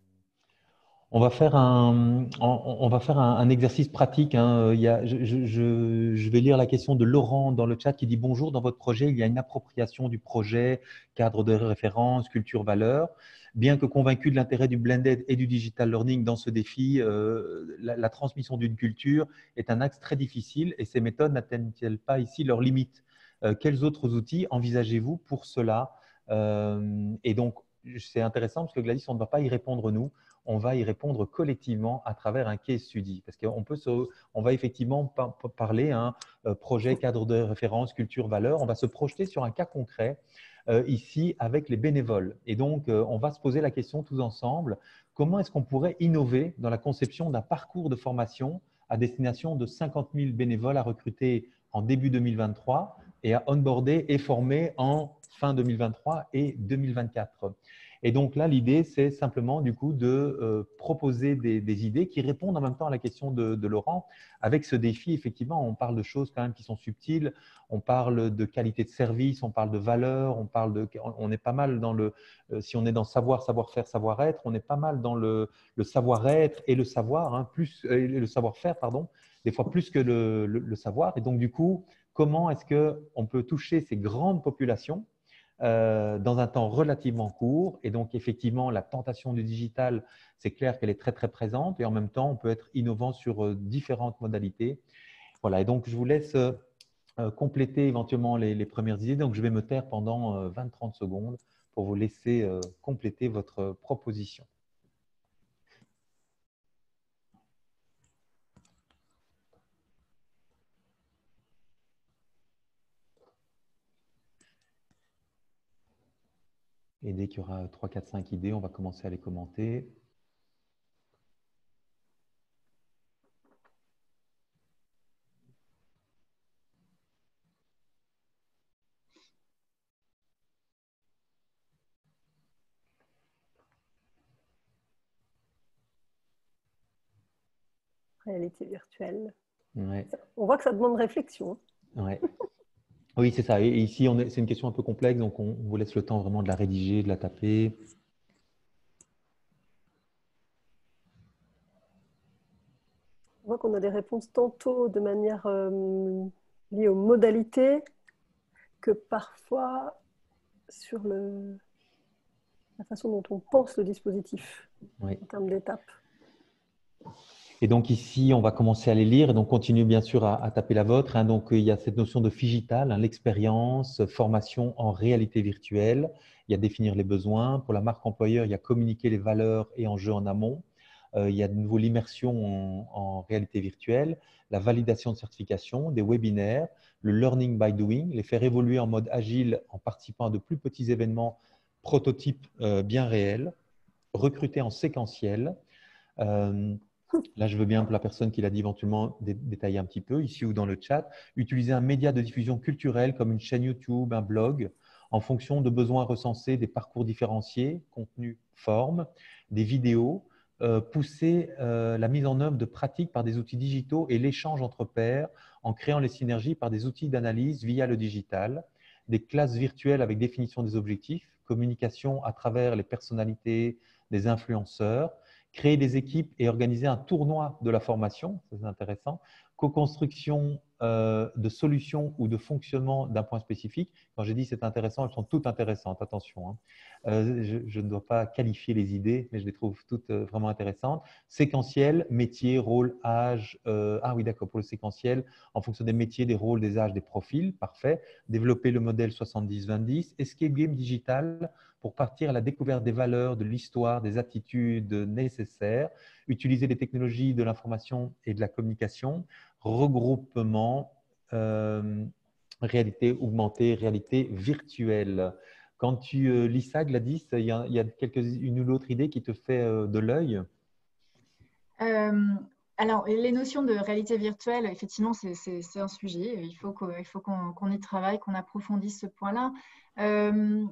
On va faire un, on, on va faire un, un exercice pratique. Hein. Il y a, je, je, je vais lire la question de Laurent dans le chat qui dit « Bonjour, dans votre projet, il y a une appropriation du projet, cadre de référence, culture, valeur. Bien que convaincu de l'intérêt du blended et du digital learning dans ce défi, euh, la, la transmission d'une culture est un axe très difficile et ces méthodes n'atteignent-elles pas ici leurs limites? euh, Quels autres outils envisagez-vous pour cela ?» euh, Et donc, c'est intéressant parce que Gladys, on ne va pas y répondre nous. On va y répondre collectivement à travers un case study. Parce qu'on peut se, on va effectivement par, parler un hein, projet, cadre de référence, culture, valeur. On va se projeter sur un cas concret euh, ici avec les bénévoles. Et donc, euh, on va se poser la question tous ensemble, comment est-ce qu'on pourrait innover dans la conception d'un parcours de formation à destination de cinquante mille bénévoles à recruter en début deux mille vingt-trois et à onboarder et former en fin deux mille vingt-trois et deux mille vingt-quatre. Et donc là, l'idée, c'est simplement du coup de euh, proposer des, des idées qui répondent en même temps à la question de, de Laurent. Avec ce défi, effectivement, on parle de choses quand même qui sont subtiles. On parle de qualité de service, on parle de valeur, on parle de, on est pas mal dans le, euh, si on est dans savoir, savoir-faire, savoir-être, on est pas mal dans le, le savoir-être et le savoir, hein, plus euh, le savoir-faire, pardon, des fois plus que le, le, le savoir. Et donc du coup, comment est-ce que on peut toucher ces grandes populations Euh, dans un temps relativement court. Et donc, effectivement, la tentation du digital, c'est clair qu'elle est très, très présente. Et en même temps, on peut être innovant sur euh, différentes modalités. Voilà. Et donc, je vous laisse euh, compléter éventuellement les, les premières idées. Donc, je vais me taire pendant euh, vingt à trente secondes pour vous laisser euh, compléter votre proposition. Et dès qu'il y aura trois, quatre, cinq idées, on va commencer à les commenter. Réalité virtuelle. Ouais. On voit que ça demande réflexion. Ouais. Oui, c'est ça. Et ici, c'est une question un peu complexe, donc on, on vous laisse le temps vraiment de la rédiger, de la taper. On voit qu'on a des réponses tantôt de manière euh, liée aux modalités que parfois sur le, la façon dont on pense le dispositif, Oui. en termes d'étapes. Et donc ici, on va commencer à les lire. Et donc, continue bien sûr à, à taper la vôtre. Hein. Donc, il y a cette notion de figital, hein, l'expérience, formation en réalité virtuelle. Il y a définir les besoins. Pour la marque employeur, il y a communiquer les valeurs et enjeux en amont. Euh, il y a de nouveau l'immersion en, en réalité virtuelle, la validation de certification, des webinaires, le learning by doing, les faire évoluer en mode agile en participant à de plus petits événements prototypes euh, bien réels, recruter en séquentiel. Euh, Là, je veux bien, pour la personne qui l'a dit, éventuellement dé détailler un petit peu, ici ou dans le chat, utiliser un média de diffusion culturelle comme une chaîne YouTube, un blog, en fonction de besoins recensés, des parcours différenciés, contenu, forme, des vidéos, euh, pousser euh, la mise en œuvre de pratiques par des outils digitaux et l'échange entre pairs en créant les synergies par des outils d'analyse via le digital, des classes virtuelles avec définition des objectifs, communication à travers les personnalités des influenceurs, créer des équipes et organiser un tournoi de la formation, c'est intéressant, co-construction euh, de solutions ou de fonctionnement d'un point spécifique. Quand j'ai dit c'est intéressant, elles sont toutes intéressantes, attention. Hein. Euh, je, je ne dois pas qualifier les idées, mais je les trouve toutes euh, vraiment intéressantes. Séquentiel, métier, rôle, âge. Euh, ah oui, d'accord, pour le séquentiel, en fonction des métiers, des rôles, des âges, des profils, parfait. Développer le modèle soixante-dix vingt dix. Escape game digital, pour partir à la découverte des valeurs, de l'histoire, des attitudes nécessaires, utiliser les technologies de l'information et de la communication, regroupement, euh, réalité augmentée, réalité virtuelle. Quand tu euh, lis ça, Gladys, il y a, il y a quelques, une ou l'autre idée qui te fait euh, de l'œil? euh, Alors, les notions de réalité virtuelle, effectivement, c'est un sujet. Il faut qu'on qu'on y travaille, qu'on approfondisse ce point-là. Euh,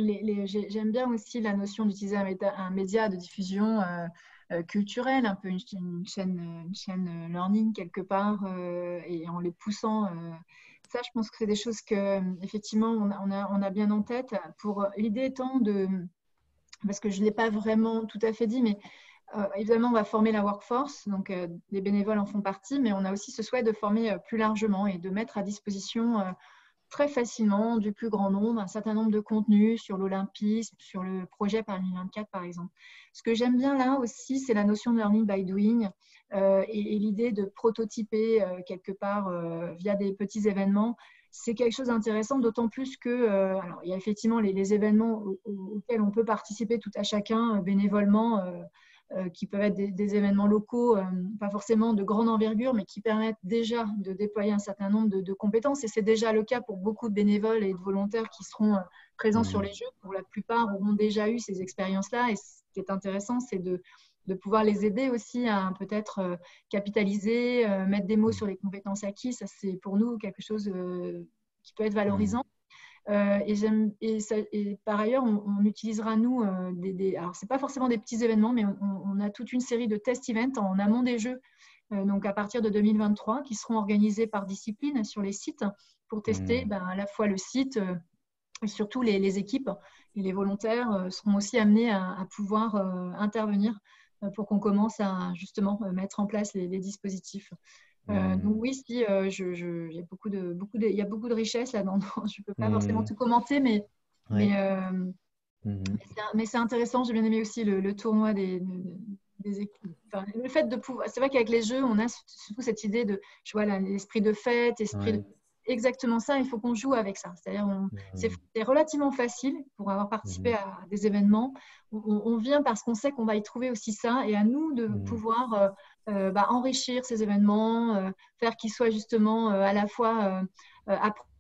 J'aime bien aussi la notion d'utiliser un, un média de diffusion euh, euh, culturelle, un peu une, une, chaîne, une chaîne learning quelque part, euh, et en les poussant. Euh, ça, je pense que c'est des choses que, effectivement, on a, on a, on a bien en tête. Pour l'idée étant de, parce que je ne l'ai pas vraiment tout à fait dit, mais euh, évidemment, on va former la workforce, donc euh, les bénévoles en font partie, mais on a aussi ce souhait de former euh, plus largement et de mettre à disposition euh, très facilement du plus grand nombre, un certain nombre de contenus sur l'olympisme, sur le projet Paris deux mille vingt-quatre par exemple. Ce que j'aime bien là aussi, c'est la notion de learning by doing euh, et, et l'idée de prototyper euh, quelque part euh, via des petits événements. C'est quelque chose d'intéressant, d'autant plus que, euh, alors, il y a effectivement les, les événements auxquels on peut participer tout à chacun euh, bénévolement, euh, euh, qui peuvent être des, des événements locaux, euh, pas forcément de grande envergure, mais qui permettent déjà de déployer un certain nombre de, de compétences. Et c'est déjà le cas pour beaucoup de bénévoles et de volontaires qui seront euh, présents mmh. sur les Jeux. Pour la plupart, auront déjà eu ces expériences-là. Et ce qui est intéressant, c'est de, de pouvoir les aider aussi à peut-être euh, capitaliser, euh, mettre des mots sur les compétences acquises. Ça, c'est pour nous quelque chose euh, qui peut être valorisant. Mmh. Euh, et, et, ça, et par ailleurs, on, on utilisera, nous, euh, des, des, alors ce n'est pas forcément des petits événements, mais on, on a toute une série de test events en amont des Jeux, euh, donc à partir de deux mille vingt-trois, qui seront organisés par discipline sur les sites pour tester mmh. ben, à la fois le site euh, et surtout les, les équipes. Et les volontaires euh, seront aussi amenés à, à pouvoir euh, intervenir euh, pour qu'on commence à justement euh, mettre en place les, les dispositifs. Euh, mmh. Donc oui, si, euh, je, je, il y a beaucoup de, beaucoup de, il y a beaucoup de richesse là-dedans. Je ne peux pas mmh. forcément tout commenter, mais, ouais. mais, euh, mmh. mais c'est intéressant. J'ai bien aimé aussi le, le tournoi des, des équipes. Enfin, le fait de pouvoir. C'est vrai qu'avec les jeux, on a surtout cette idée de, je vois l'esprit de fête, esprit ouais. de... Exactement ça. Il faut qu'on joue avec ça. C'est-à-dire, mmh. c'est relativement facile pour avoir participé mmh. à des événements. On, on vient parce qu'on sait qu'on va y trouver aussi ça, et à nous de mmh. pouvoir euh, Euh, bah, enrichir ces événements, euh, faire qu'ils soient justement euh, à la fois euh,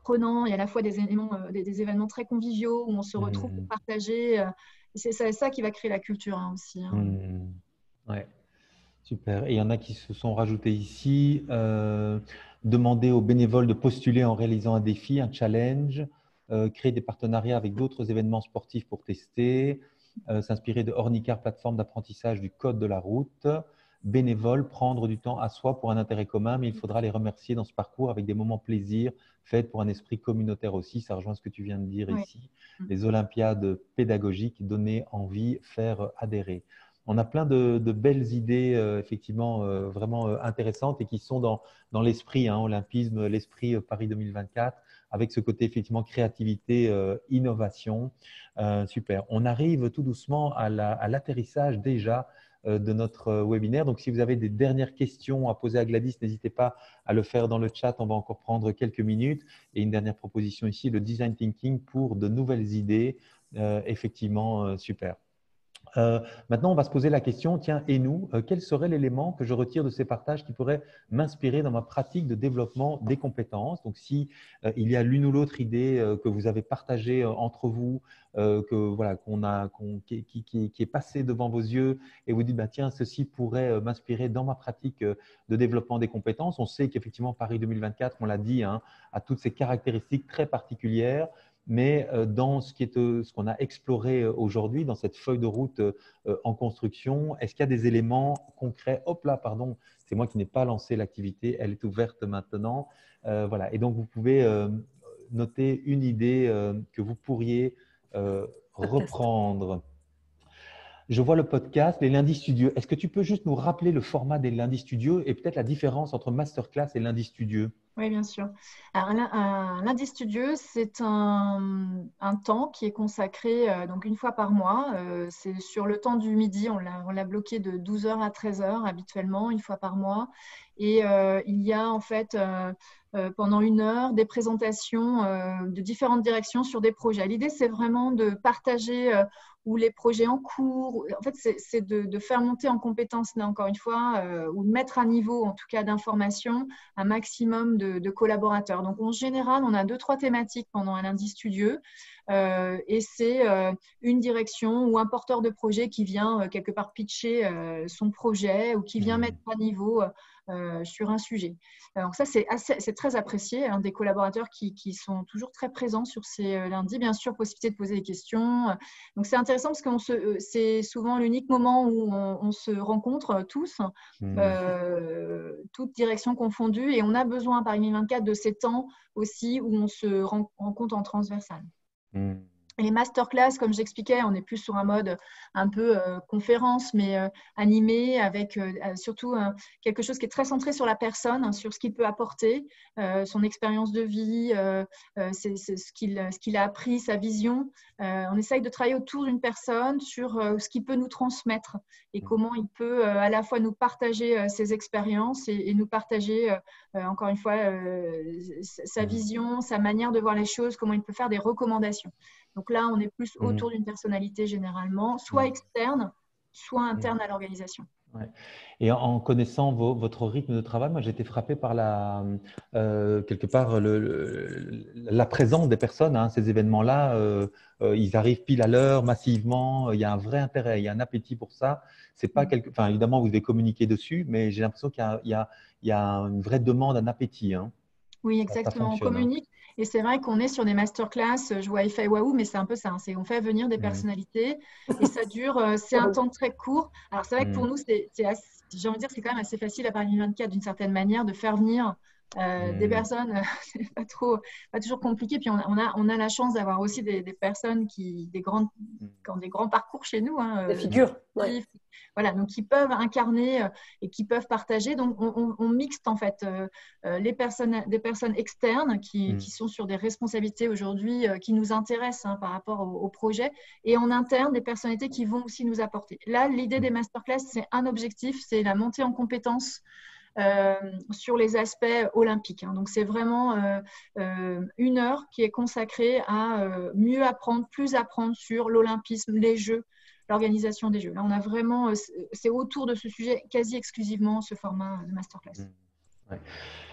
prenant. Il y a à la fois des éléments, euh, des, des événements très conviviaux où on se retrouve Mmh. pour partager. Euh, c'est ça, ça qui va créer la culture hein, aussi. Hein. Mmh. Ouais, super. Et il y en a qui se sont rajoutés ici. Euh, demander aux bénévoles de postuler en réalisant un défi, un challenge, euh, créer des partenariats avec d'autres événements sportifs pour tester, euh, s'inspirer de Ornicar, plateforme d'apprentissage du code de la route. Bénévoles, prendre du temps à soi pour un intérêt commun, mais il faudra les remercier dans ce parcours avec des moments plaisir, faits pour un esprit communautaire aussi. Ça rejoint ce que tu viens de dire Ouais. ici. Les Olympiades pédagogiques, donner envie, faire adhérer. On a plein de, de belles idées, euh, effectivement, euh, vraiment euh, intéressantes et qui sont dans, dans l'esprit, hein, olympisme, l'esprit euh, Paris deux mille vingt-quatre, avec ce côté, effectivement, créativité, euh, innovation. Euh, super. On arrive tout doucement à la- à l'atterrissage déjà euh, de notre euh, webinaire. Donc, si vous avez des dernières questions à poser à Gladys, n'hésitez pas à le faire dans le chat. On va encore prendre quelques minutes. Et une dernière proposition ici, le design thinking pour de nouvelles idées. Euh, effectivement, euh, super. Euh, maintenant, on va se poser la question, tiens, et nous, euh, quel serait l'élément que je retire de ces partages qui pourrait m'inspirer dans ma pratique de développement des compétences? Donc, si euh, il y a l'une ou l'autre idée euh, que vous avez partagée euh, entre vous, euh, que voilà, qu'on a, qu'on, qui, qui, qui, qui est passée devant vos yeux, et vous dites, bah, tiens, ceci pourrait euh, m'inspirer dans ma pratique euh, de développement des compétences. On sait qu'effectivement, Paris deux mille vingt-quatre, on l'a dit, hein, a toutes ces caractéristiques très particulières. Mais dans ce qui est, ce qu'on a exploré aujourd'hui, dans cette feuille de route en construction, est-ce qu'il y a des éléments concrets? Hop là, pardon, c'est moi qui n'ai pas lancé l'activité, elle est ouverte maintenant. Euh, voilà. Et donc, vous pouvez euh, noter une idée euh, que vous pourriez euh, reprendre. Je vois le podcast, les lundis studieux. Est-ce que tu peux juste nous rappeler le format des lundis studieux et peut-être la différence entre masterclass et lundi studieux? Oui, bien sûr. Alors, un, un lundi studieux, c'est un, un temps qui est consacré euh, donc une fois par mois. Euh, c'est sur le temps du midi, on l'a, on l'a bloqué de douze heures à treize heures habituellement, une fois par mois. Et euh, il y a en fait euh, euh, pendant une heure des présentations euh, de différentes directions sur des projets. L'idée, c'est vraiment de partager euh, ou les projets en cours. En fait, c'est, c'est de, de faire monter en compétence, là encore une fois, euh, ou de mettre à niveau, en tout cas, d'informations, un maximum de, de collaborateurs. Donc, en général, on a deux, trois thématiques pendant un lundi studieux. Euh, et c'est euh, une direction ou un porteur de projet qui vient euh, quelque part pitcher euh, son projet ou qui vient Mmh. mettre à niveau euh, sur un sujet. Donc ça, c'est, assez, c'est très apprécié, hein, des collaborateurs qui, qui sont toujours très présents sur ces euh, lundis. Bien sûr, possibilité de poser des questions. Donc, c'est intéressant parce que se, c'est souvent l'unique moment où on, on se rencontre tous, Mmh. euh, toutes directions confondues. Et on a besoin, par deux mille vingt-quatre, de ces temps aussi où on se rencontre en transversal. Mmh. Les masterclass, comme j'expliquais, on est plus sur un mode un peu euh, conférence, mais euh, animé, avec euh, surtout euh, quelque chose qui est très centré sur la personne, hein, sur ce qu'il peut apporter, euh, son expérience de vie, euh, euh, c'est, c'est ce, qu'il, ce qu'il a appris, sa vision. Euh, on essaye de travailler autour d'une personne sur euh, ce qu'il peut nous transmettre et comment il peut euh, à la fois nous partager euh, ses expériences et, et nous partager, euh, euh, encore une fois, euh, sa vision, sa manière de voir les choses, comment il peut faire des recommandations. Donc là, on est plus autour d'une personnalité généralement, soit externe, soit interne à l'organisation. Ouais. Et en connaissant vos, votre rythme de travail, moi j'ai été frappé par la, euh, quelque part le, le, la présence des personnes. Hein, ces événements-là, euh, euh, ils arrivent pile à l'heure, massivement. Il y a un vrai intérêt, il y a un appétit pour ça. C'est pas quelque, enfin évidemment vous devez communiquer dessus, mais j'ai l'impression qu'il y a, il y a, il y a une vraie demande, un appétit. Hein. Oui, exactement. On communique. Hein. Et c'est vrai qu'on est sur des masterclass, je vois Effet Waouh, mais c'est un peu ça. Hein, c'est, on fait venir des personnalités mmh. et ça dure, c'est un temps très court. Alors c'est vrai que pour mmh. nous, c'est, c'est assez, j'ai envie de dire, c'est quand même assez facile à Paris deux mille vingt-quatre d'une certaine manière de faire venir euh, mmh. des personnes. Euh, c'est pas trop, pas toujours compliqué. Puis on a, on a, on a la chance d'avoir aussi des, des personnes qui, des grandes, qui ont des grands parcours chez nous. Hein, des figures. Ouais. Voilà, donc qui peuvent incarner euh, et qui peuvent partager. Donc, on, on, on mixte en fait euh, euh, les personnes, des personnes externes qui, mmh. qui sont sur des responsabilités aujourd'hui euh, qui nous intéressent hein, par rapport au, au projet, et en interne des personnalités qui vont aussi nous apporter. Là, l'idée des masterclass, c'est un objectif, c'est la montée en compétences euh, sur les aspects olympiques. Hein. Donc, c'est vraiment euh, euh, une heure qui est consacrée à euh, mieux apprendre, plus apprendre sur l'olympisme, les Jeux, l'organisation des Jeux. Là, on a vraiment, c'est autour de ce sujet quasi exclusivement ce format de masterclass. Ouais.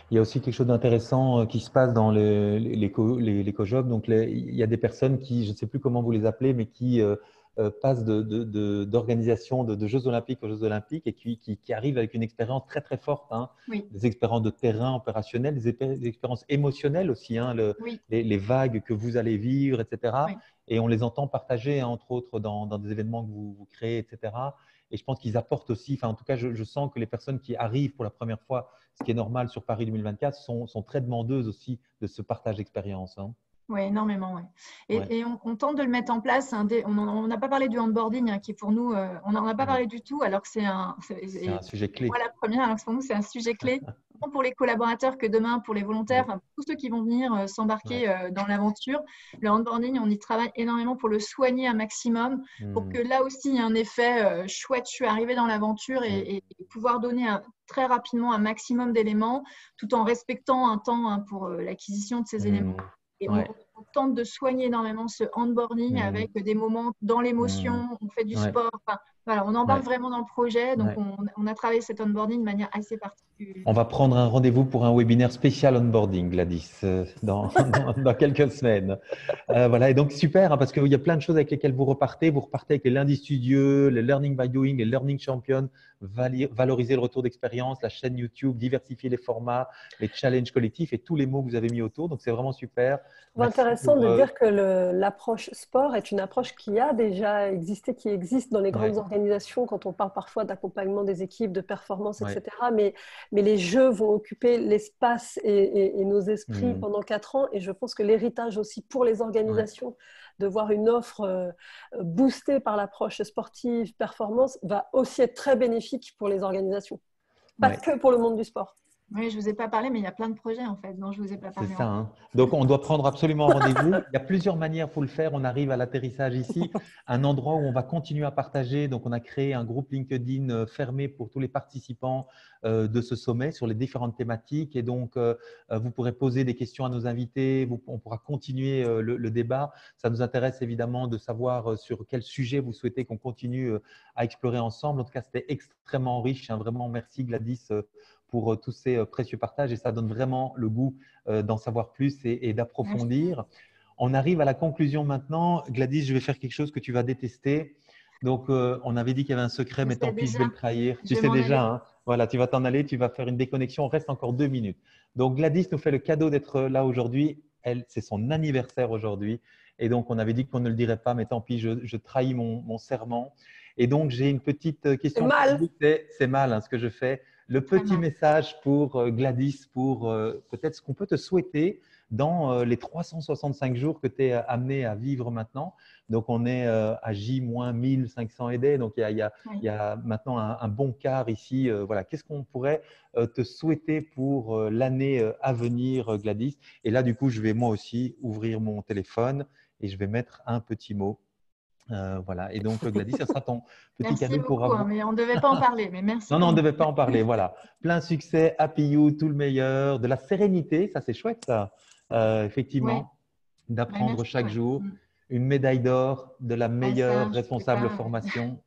Il y a aussi quelque chose d'intéressant qui se passe dans les, les, co, les, les co-jobs. Donc, les, il y a des personnes qui, je ne sais plus comment vous les appelez, mais qui euh, euh, passent d'organisation de, de, de, de Jeux Olympiques aux Jeux Olympiques et qui, qui, qui arrivent avec une expérience très, très forte. Hein. Oui. Des expériences de terrain opérationnel, des, des expériences émotionnelles aussi, hein, le, oui. les, les vagues que vous allez vivre, et cetera. Oui. Et on les entend partager, hein, entre autres, dans, dans des événements que vous, vous créez, et cetera. Et je pense qu'ils apportent aussi, enfin en tout cas, je, je sens que les personnes qui arrivent pour la première fois, ce qui est normal sur Paris deux mille vingt-quatre, sont, sont très demandeuses aussi de ce partage d'expérience. Hein. Oui, énormément. Ouais. Et, ouais. et on, on tente de le mettre en place. Hein, des, on n'a pas parlé du handboarding, hein, qui est pour nous, euh, on n'en a pas parlé du tout, alors que c'est un, c'est un sujet clé. Moi, la première, alors que pour nous, c'est un sujet clé, tant pour les collaborateurs que demain pour les volontaires, ouais. enfin, tous ceux qui vont venir euh, s'embarquer ouais. euh, dans l'aventure. Le handboarding, on y travaille énormément pour le soigner un maximum, mmh. pour que là aussi, il y ait un effet euh, chouette. Je suis arrivée dans l'aventure et, mmh. et, et pouvoir donner un, très rapidement un maximum d'éléments, tout en respectant un temps hein, pour euh, l'acquisition de ces mmh. éléments. Et ouais. on, on tente de soigner énormément ce handboarding mmh. avec des moments dans l'émotion, mmh. on fait du ouais. sport. Enfin, voilà, on embarque ouais. vraiment dans le projet. Donc, ouais. on, on a travaillé cet onboarding de manière assez particulière. On va prendre un rendez-vous pour un webinaire spécial onboarding, Gladys, euh, dans, dans, dans quelques semaines. Euh, voilà, et donc super, hein, parce qu'il y a plein de choses avec lesquelles vous repartez. Vous repartez avec les lundis studieux, les learning by doing, les learning champions, valoriser le retour d'expérience, la chaîne YouTube, diversifier les formats, les challenges collectifs et tous les mots que vous avez mis autour. Donc, c'est vraiment super. C'est intéressant pour, de euh... dire que l'approche sport est une approche qui a déjà existé, qui existe dans les grandes ouais. organisations quand on parle parfois d'accompagnement des équipes, de performance, ouais. et cetera. Mais, mais les jeux vont occuper l'espace et, et, et nos esprits mmh. pendant quatre ans. Et je pense que l'héritage aussi pour les organisations, ouais. de voir une offre euh, boostée par l'approche sportive, performance, va aussi être très bénéfique pour les organisations. Pas ouais. que pour le monde du sport. Oui, je ne vous ai pas parlé, mais il y a plein de projets en fait dont je ne vous ai pas parlé. C'est ça. Hein. Donc, on doit prendre absolument rendez-vous. Il y a plusieurs manières pour le faire. On arrive à l'atterrissage ici, un endroit où on va continuer à partager. Donc, on a créé un groupe LinkedIn fermé pour tous les participants euh, de ce sommet sur les différentes thématiques. Et donc, euh, vous pourrez poser des questions à nos invités. Vous, on pourra continuer euh, le, le débat. Ça nous intéresse évidemment de savoir sur quel sujet vous souhaitez qu'on continue à explorer ensemble. En tout cas, c'était extrêmement riche. Hein. Vraiment, merci Gladys pour euh, tous ces euh, précieux partages et ça donne vraiment le goût euh, d'en savoir plus et, et d'approfondir. On arrive à la conclusion maintenant. Gladys, je vais faire quelque chose que tu vas détester. Donc, euh, on avait dit qu'il y avait un secret, je mais tant pis, déjà. je vais le trahir. Je tu sais déjà, hein. Voilà, tu vas t'en aller, tu vas faire une déconnexion. On reste encore deux minutes. Donc, Gladys nous fait le cadeau d'être là aujourd'hui. Elle, c'est son anniversaire aujourd'hui. Et donc, on avait dit qu'on ne le dirait pas, mais tant pis, je, je trahis mon, mon serment. Et donc, j'ai une petite question. C'est mal. C'est mal hein, ce que je fais. Le petit message pour Gladys, pour euh, peut-être ce qu'on peut te souhaiter dans euh, les trois cent soixante-cinq jours que tu es amené à vivre maintenant. Donc, on est euh, à J moins mille cinq cents aidés. Donc, il y a, il y a, oui. il y a maintenant un, un bon quart ici. Euh, voilà. Qu'est-ce qu'on pourrait euh, te souhaiter pour euh, l'année à venir, Gladys? Et là, du coup, je vais moi aussi ouvrir mon téléphone et je vais mettre un petit mot. Euh, voilà, et donc Gladys, ça sera ton petit merci cadeau beaucoup, pour avoir. Hein, mais on ne devait pas en parler, mais merci. Non, non, on ne devait pas en parler. Voilà, plein succès, happy you, tout le meilleur, de la sérénité, ça c'est chouette, ça. Euh, effectivement, ouais. d'apprendre ouais, chaque ouais. jour, une médaille d'or de la meilleure ah, ça, responsable formation.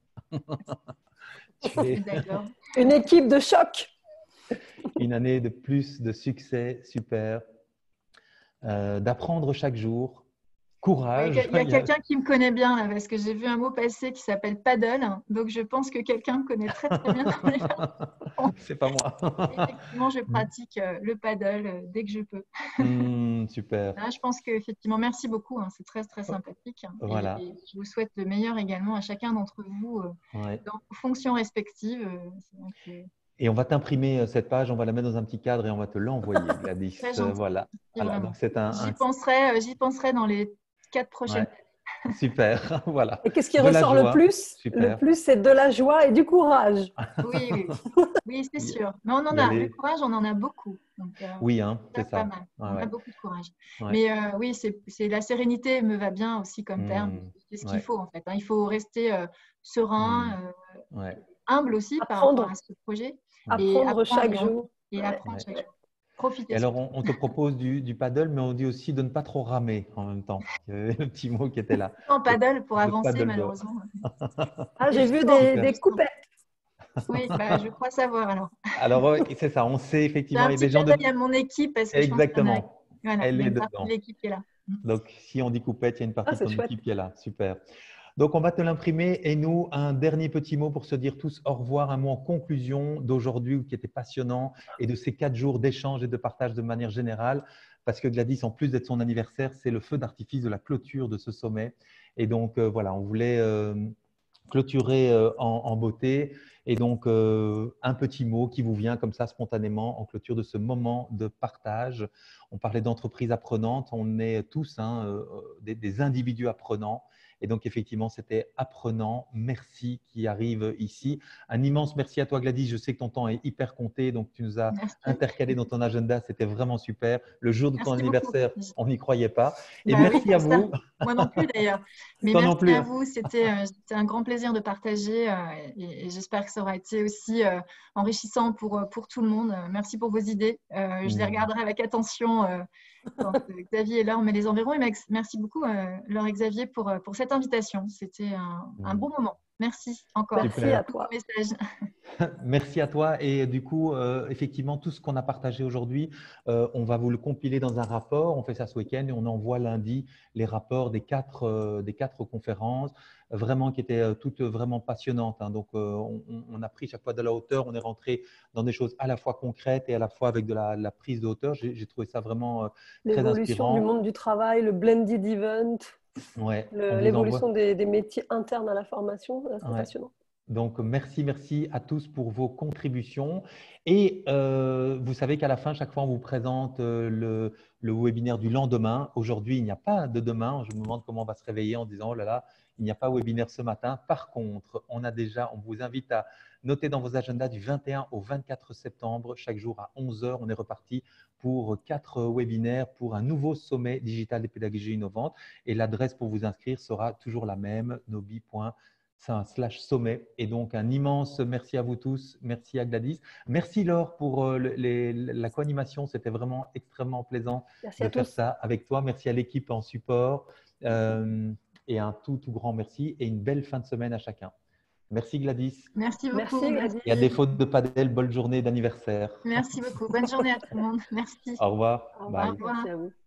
es... Une équipe de choc. Une année de plus de succès, super. Euh, d'apprendre chaque jour. Courage. Il y a, a quelqu'un qui me connaît bien là, parce que j'ai vu un mot passer qui s'appelle paddle. Donc, je pense que quelqu'un me connaît très très bien. C'est pas moi. Effectivement, je pratique euh, le paddle euh, dès que je peux. Mmh, super. Là, je pense qu'effectivement, merci beaucoup. Hein, c'est très très sympathique. Voilà. Et, et je vous souhaite le meilleur également à chacun d'entre vous euh, ouais. dans vos fonctions respectives. Euh, que... Et on va t'imprimer cette page, on va la mettre dans un petit cadre et on va te l'envoyer, Gladys. Euh, voilà. voilà. Donc, c'est un. J'y un... penserai, j'y penserai dans les quatre prochaines ouais. années. Super, voilà. Et qu'est-ce qui de ressort le plus? Super. Le plus, c'est de la joie et du courage. Oui, oui, oui c'est sûr. Mais on en a, les... le courage, on en a beaucoup. Donc, euh, oui, hein, c'est ça. Pas mal. Ouais, on ouais. a beaucoup de courage. Ouais. Mais euh, oui, c'est la sérénité me va bien aussi comme terme. Mmh, c'est ce qu'il ouais. faut en fait. Hein. Il faut rester euh, serein, mmh, euh, ouais. humble aussi apprendre. Par rapport à ce projet. Apprendre, et apprendre chaque jour. Et apprendre chaque jour. Profitez. Et alors, on, on te propose du, du paddle, mais on dit aussi de ne pas trop ramer en même temps. Il y avait le petit mot qui était là. En paddle pour le avancer, paddle malheureusement. Ah, j'ai vu des, des coupettes. Oui, bah, je crois savoir alors. Alors, ouais, c'est ça, on sait J'ai effectivement, un il y a des petit gens clin de… d'œil à mon équipe parce que je pense qu'il y en a, Exactement, voilà, il elle y a est une partie de dedans. l'équipe qui est là. Donc, si on dit coupette, il y a une Ah, partie de c'est ton chouette. équipe qui est là. Super. Donc, on va te l'imprimer. Et nous, un dernier petit mot pour se dire tous au revoir, un mot en conclusion d'aujourd'hui qui était passionnant et de ces quatre jours d'échange et de partage de manière générale. Parce que Gladys, en plus d'être son anniversaire, c'est le feu d'artifice de la clôture de ce sommet. Et donc, euh, voilà, on voulait euh, clôturer euh, en, en beauté. Et donc, euh, un petit mot qui vous vient comme ça spontanément en clôture de ce moment de partage. On parlait d'entreprises apprenantes. On est tous hein, euh, des, des individus apprenants. Et donc, effectivement, c'était apprenant. Merci qui arrive ici. Un immense merci à toi, Gladys. Je sais que ton temps est hyper compté. Donc, tu nous as Merci. intercalé dans ton agenda. C'était vraiment super. Le jour de ton Merci beaucoup. anniversaire, on n'y croyait pas. Et Bah oui, merci à comme ça. vous. Moi non plus d'ailleurs. Mais Toi non merci plus. à vous. C'était euh, c'était un grand plaisir de partager euh, et, et j'espère que ça aura été aussi euh, enrichissant pour, euh, pour tout le monde. Euh, Merci pour vos idées. Euh, je les Mm. regarderai avec attention euh, quand euh, Xavier et Laure me les enverront. Et Max- merci beaucoup, euh, Laure et Xavier, pour, euh, pour cette invitation. C'était un, un Mm. bon moment. Merci encore. Merci Super. à toi. Message. Merci à toi. Et du coup, euh, effectivement, tout ce qu'on a partagé aujourd'hui, euh, on va vous le compiler dans un rapport. On fait ça ce week-end et on envoie lundi les rapports des quatre, euh, des quatre conférences, vraiment qui étaient euh, toutes vraiment passionnantes. Hein. Donc, euh, on, on a pris chaque fois de la hauteur. On est rentré dans des choses à la fois concrètes et à la fois avec de la, la prise de hauteur. J'ai j'ai trouvé ça vraiment euh, très L'évolution du inspirant. monde du travail, le blended event, Ouais, on le- vous envoie. l'évolution des, des métiers internes à la formation, là, c'est Ouais. passionnant. Donc, merci, merci à tous pour vos contributions. Et euh, vous savez qu'à la fin, chaque fois, on vous présente euh, le, le webinaire du lendemain. Aujourd'hui, il n'y a pas de demain. Je me demande comment on va se réveiller en disant, oh là là, il n'y a pas de webinaire ce matin. Par contre, on a déjà, on vous invite à noter dans vos agendas du vingt et un au vingt-quatre septembre, chaque jour à onze heures, on est reparti pour quatre webinaires pour un nouveau sommet digital des pédagogies innovantes. Et l'adresse pour vous inscrire sera toujours la même, nobi point com. C'est un slash sommet. Et donc, un immense merci à vous tous. Merci à Gladys. Merci Laure pour euh, les, la co-animation. C'était vraiment extrêmement plaisant Merci de à faire tous. ça avec toi. Merci à l'équipe en support. Euh, et un tout, tout grand merci et une belle fin de semaine à chacun. Merci Gladys. Merci beaucoup. Merci Gladys. Et à défaut de padel, bonne journée d'anniversaire. Merci beaucoup. Bonne journée à tout le monde. Merci. Au revoir. Au revoir. Bye. Au revoir. Merci à vous.